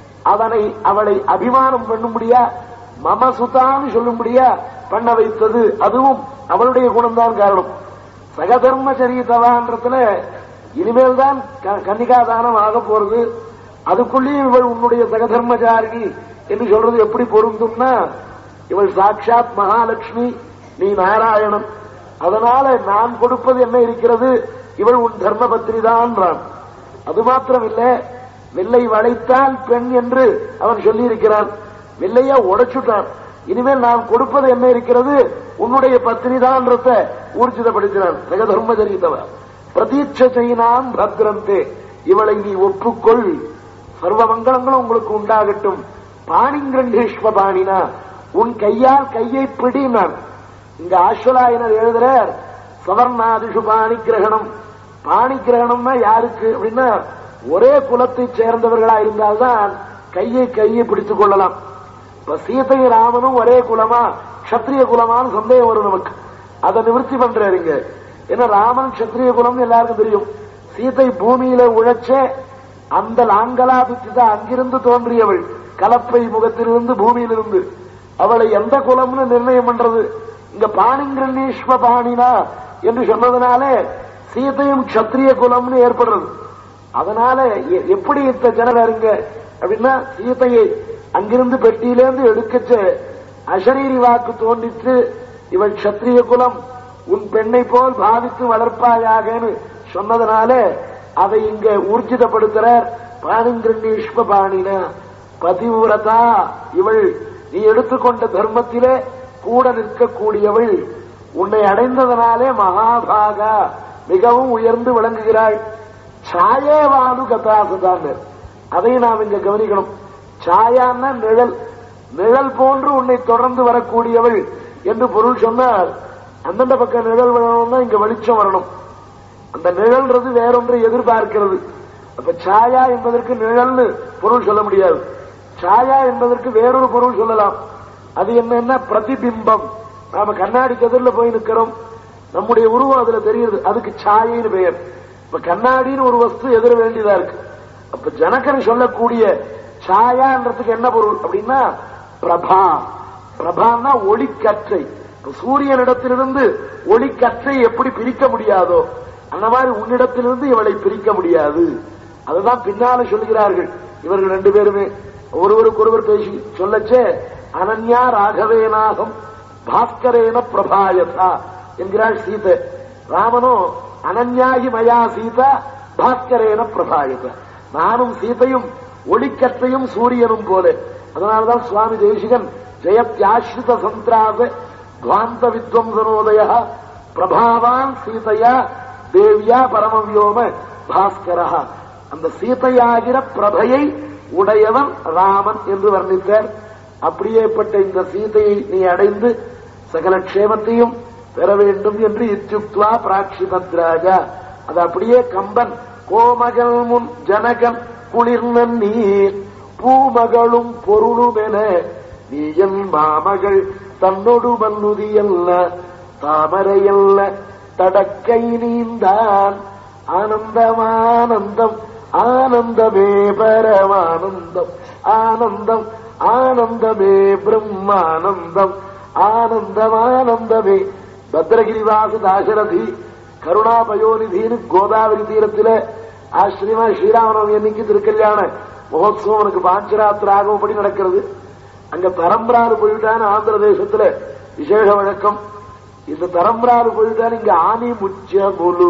அவளை அபிமானம் பண்ணும்படியா மமசுதான்னு சொல்லும்படியா பண்ண வைத்தது. அதுவும் அவளுடைய குணம்தான் காரணம். சகதர்மச்சரீதவான்றதுல இனிமேல் தான் கன்னிகாதானம் ஆக போறது. அதுக்குள்ளேயும் இவள் உன்னுடைய சகதர்மச்சாரிணி என்று சொல்றது எப்படி பொருந்தும்னா, இவள் சாட்சாத் மகாலட்சுமி, நீ நாராயணன். அதனால நான் கொடுப்பது என்ன இருக்கிறது, இவள் உன் தர்மபத்ரி தான். அது மாத்திரம் இல்ல, வெள்ளை வளைத்தால் பெண் என்று அவன் சொல்லி இருக்கிறான். வெள்ளையா உடைச்சுட்டான். இனிமேல் நான் கொடுப்பது என்ன இருக்கிறது, உன்னுடைய பத்னி தான் ஊர்ஜிதப்படுத்தினான். சகதர்மச்சரீதவ பிரதீட்சைனாம் பத்ரந்தே, இவளை நீ ஒப்புக்கொள், சர்வ மங்களங்களும் உங்களுக்கு உண்டாகட்டும். பாணிங்கிரண்டேஸ்வ பாணினா, உன் கையால் கையை பிடினான். இங்க ஆஸ்வலாயனர் எழுதுறார், சவர்ணாதிஷு பாணி கிரகணம். பாணி கிரகணம்னா யாருக்கு அப்படின்னா, ஒரே குலத்தை சேர்ந்தவர்களா இருந்தால்தான் கையை பிடித்துக் கொள்ளலாம். இப்ப சீதை ராமனும் ஒரே குலமா கஷத்திரிய குலமானு சந்தேகம் வரும் நமக்கு. அதை நிவர்த்தி பண்றாருங்க. ஏன்னா ராமன் கஷத்திரிய குலம் எல்லாருக்கும் தெரியும். சீதை பூமியில உழைச்ச அந்த லாங்கலாபித்து அங்கிருந்து தோன்றியவள், கலப்பை முகத்திலிருந்து பூமியிலிருந்து. அவளை எந்த குலம்னு நிர்ணயம் பண்றது? இங்க பாணிங்கிரண்யேஸ்வ பாணினா என்று சொன்னதுனால சீதையும் கஷத்திரிய குலம்னு ஏற்படுறது. அதனால எப்படி இந்த ஜனகருங்க அப்படின்னா சீதையை அங்கிருந்து பெட்டியிலேருந்து எடுக்கச்ச அசரீரி வாக்கு தோன்றித்து, இவள் க்ஷத்ரிய குலம், உன் பெண்ணை போல் பாவித்து வளர்ப்பாயாகன்னு சொன்னதுனால அதை இங்க ஊர்ஜிதப்படுத்துறார். பாணிங்கிரண்யஷ்ம பாணின பதிவிரதா, இவள் நீ எடுத்துக்கொண்ட தர்மத்திலே கூட நிற்கக்கூடியவள், உன்னை அடைந்ததனாலே மகாபாகா மிகவும் உயர்ந்து விளங்குகிறாள். சாயேவானு கதாசுதான், அதை நாம் இங்க கவனிக்கணும். சாயான்னா நிழல், நிழல் போன்று உன்னை தொடர்ந்து வரக்கூடியவள் என்று பொருள் சொன்னால், அந்தந்த பக்கம் நிழல் வரணும்னா இங்க வெளிச்சம் வரணும். அந்த நிழல்ன்றது வேறொன்றை எதிர்பார்க்கிறது. அப்ப சாயா என்பதற்கு நிழல்னு பொருள் சொல்ல முடியாது. சாயா என்பதற்கு வேறொரு பொருள் சொல்லலாம். அது என்னன்னா பிரதிபிம்பம். நாம கண்ணாடிக்கு எதிரில் போய் நிற்கிறோம், நம்முடைய உருவம் அதுல தெரியுது, அதுக்கு சாயின்னு பெயர். இப்ப கண்ணாடின்னு ஒரு வஸ்து எதிர வேண்டியதா இருக்கு. அப்ப ஜனகன் சொல்லக்கூடிய சாயான்றதுக்கு என்ன பொருள் அப்படின்னா பிரபா. பிரபான்னா ஒளிக்கற்றை. சூரியனிடத்திலிருந்து ஒளிக்கற்றை எப்படி பிரிக்க முடியாதோ அந்த மாதிரி உன்னிடத்திலிருந்து இவளை பிரிக்க முடியாது. அதுதான் பின்னால சொல்லுகிறார்கள் இவர்கள் ரெண்டு பேருமே ஒருவருக்கு ஒருவர் பேசி சொல்லச்சே, அனன்யா ராகவேனாகம் பாஸ்கரேன பிரபாயசா என்கிறாள் சீதை. ராமனும் அனன்யாகி மயா சீதா பாஸ்கரேன பிரபாயச, நானும் சீதையும் ஒளிக்கற்றையும் சூரியனும் போல. அதனால்தான் சுவாமி தேசிகன் ஜெயத்யாஸ்ரித சந்திராச துவாந்த வித்வம்சனோதய பிரபாவான் சீதையா தேவியா பரமவியோம பாஸ்கரா, அந்த சீதையாகிற பிரபையை உடையவன் ராமன் என்று வர்ணித்தார். அப்படியேப்பட்ட இந்த சீதையை நீ அடைந்து சகல க்ஷேமத்தையும் பெற வேண்டும் என்று இத்யுக்த்வா பிராட்சிபத்ராஜா. அது அப்படியே கம்பன் கோமகள் முன் ஜனகன் குளிர்ந்த நீர் பூமகளும் பொருளும் என நீ என் மாமகள் தன்னொடு மன்னுதியல்ல தாமரையல்ல தடக்கை நீந்தான் ஆனந்தமானந்தம் ஆனந்தமே பரமானந்தம் ஆனந்தம் ஆனந்தமே பிரம்மானந்தம் ஆனந்தமானந்தமே. பத்ரகிரிவாசு தாசரதி கருணாபயோநிதினு கோதாவரி தீரத்தில ஆச்சரியமா ஸ்ரீராமநவமி அன்னைக்கு திருக்கல்யாண மகோத்சவம் உனக்கு பாஞ்சராத்திராகப்படி நடக்கிறது. அங்க தரம்பராறு போயிட்டான்னு ஆந்திர தேசத்துல விசேஷ வழக்கம். இந்த தரம்பராறு போயிட்டான்னு இங்க ஆனி முச்ச முழு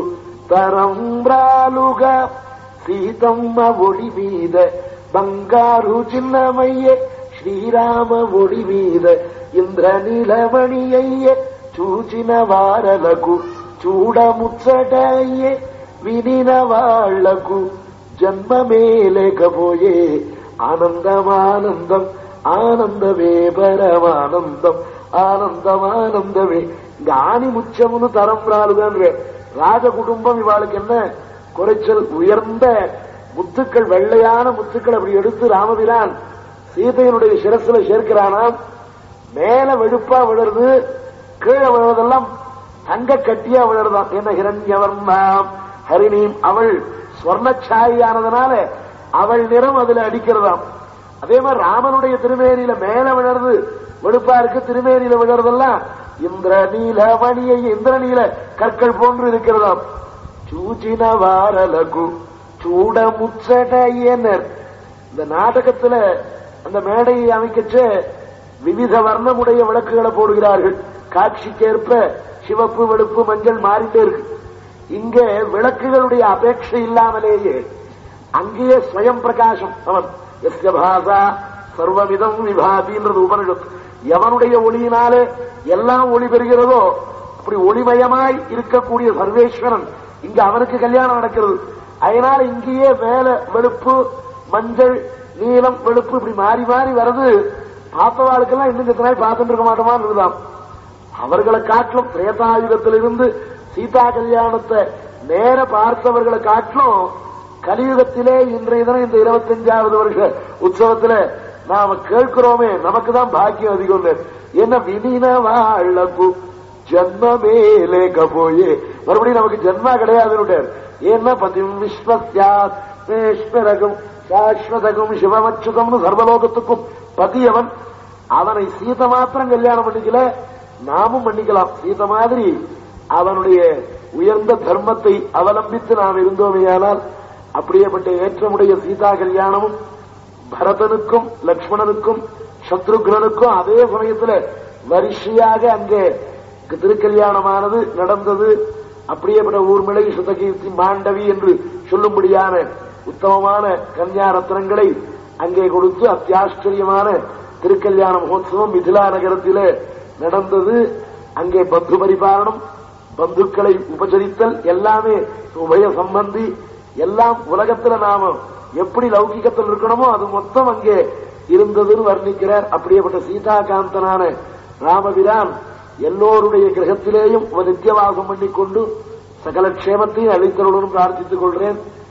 தரம்பராலுக சீதம்ம ஒளி மீத பங்காரு சின்னமையே శ్రీరామ ఒడి మీద ఇంద్రనీలమణియ్యే చూచిన వారలకు చూడముచ్చటయ్యే వినిన వాళ్లకు జన్మమే లేకపోయే ఆనందమానందం ఆనందమే పరమానందం ஆனந்தமானந்தமே. காணி முச்சமுன்னு தரம்பராளுதான் ராஜ குடும்பம். இவாளுக்கு என்ன குறைச்சல்? உயர்ந்த முத்துக்கள், வெள்ளையான முத்துக்கள் அப்படி எடுத்து ராமபிரான் சீதையனுடைய சிரசுல சேர்க்கிறானாம். மேல வெடுப்பா விழுறது, கீழே விழுறதெல்லாம் தங்க கட்டியா விழுறதாம். என்ன ஹிரண்யவர்ணாம் ஹரிணீம், அவள் ஸ்வர்ணச்சாயியானதுனால அவள் நிறம் அதுல அடிக்கிறதாம். அதே மாதிரி ராமனுடைய திருமேனியில மேல விழறது வெடுப்பா இருக்கு, திருமேனியில விழறதெல்லாம் இந்திரநீல மணியை இந்திரநீல கற்கள் போன்று இருக்கிறதாம். சூச்சின வாரலகு சூட முச்சடையனர். இந்த நாடகத்துல அந்த மேடையை அமைக்கச்ச விவித வர்ணமுடைய விளக்குகளை போடுகிறார்கள். காட்சிக்கேற்ப சிவப்பு வெளுப்பு மஞ்சள் மாறிட்டே இருக்கு. இங்க விளக்குகளுடைய அபேட்சை இல்லாமலேயே அங்கேயே ஸ்வயம் பிரகாசம். அவன் எஸ்ய பாசா சர்வமிதம் விபாதின்றது உபனிஷத். எவனுடைய ஒளியினாலே எல்லாம் ஒளி பெறுகிறதோ அப்படி ஒளிமயமாய் இருக்கக்கூடிய சர்வேஸ்வரன் இங்க அவனுக்கு கல்யாணம் நடக்கிறது. அதனால இங்கேயே மேல வெளுப்பு மஞ்சள் நீலம் வெளுப்பு இப்படி மாறி மாறி வருது. பார்த்தவாளுக்கெல்லாம் இன்னும் எத்தனை நாள் பார்த்துட்டு இருக்க மாட்டோமான்னு இருக்குதாம். அவர்களை காட்டிலும் திரேதாயுகத்திலிருந்து சீதா கல்யாணத்தை நேர பார்த்தவர்களை காட்டிலும் கலியுகத்திலே இன்றைய தினம் இந்த 25வது வருஷ உற்சவத்தில் நாம கேட்கிறோமே, நமக்கு தான் பாக்கியம் அதிகம். என்ன வினின வாழப்பு ஜன்மமே லேக போயே, மறுபடியும் நமக்கு ஜென்மா கிடையாதுன்னு. ஏன்னா பதிம் விஸ்வஸ்யாஸ்வரகம் சாஸ்வதகம் சிவமச்சுதம்னு சர்வலோகத்துக்கும் பதியவன். அவனை சீதை மாத்திரம் கல்யாணம் பண்ணிக்கல, நாமும் பண்ணிக்கலாம். சீதை மாதிரி அவனுடைய உயர்ந்த தர்மத்தை அவலம்பித்து நாம் இருந்தோமேயானால் அப்படியேப்பட்ட ஏற்றமுடைய சீதா கல்யாணமும் பரதனுக்கும் லக்ஷ்மணனுக்கும் சத்ருக்னனுக்கும் அதே சமயத்தில் வரிசையாக அங்கே திருக்கல்யாணமானது நடந்தது. அப்படியேப்பட்ட ஊர்மிளை சுதகீர்த்தி மாண்டவி என்று சொல்லும்படியான உத்தமமான கன்யா ரத்னங்களை அங்கே கொடுத்து அத்தியாச்சரியமான திருக்கல்யாண மகோத்சவம் மிதிலா நகரத்திலே நடந்தது. அங்கே பந்து பரிபாலனம், பந்துக்களை உபசரித்தல் எல்லாமே உபய சம்பந்தி எல்லாம் உலகத்துல நாம எப்படி லௌகிகத்தில் இருக்கணுமோ அது மொத்தம் அங்கே இருந்ததுன்னு வர்ணிக்கிறார். அப்படியேப்பட்ட சீதாகாந்தனான ராமபிரான் எல்லோருடைய கிரகத்திலேயும் நித்தியவாசம் பண்ணிக்கொண்டு சகல க்ஷேமத்தையும் அளித்தருடன் பிரார்த்தித்துக் கொள்றேன்.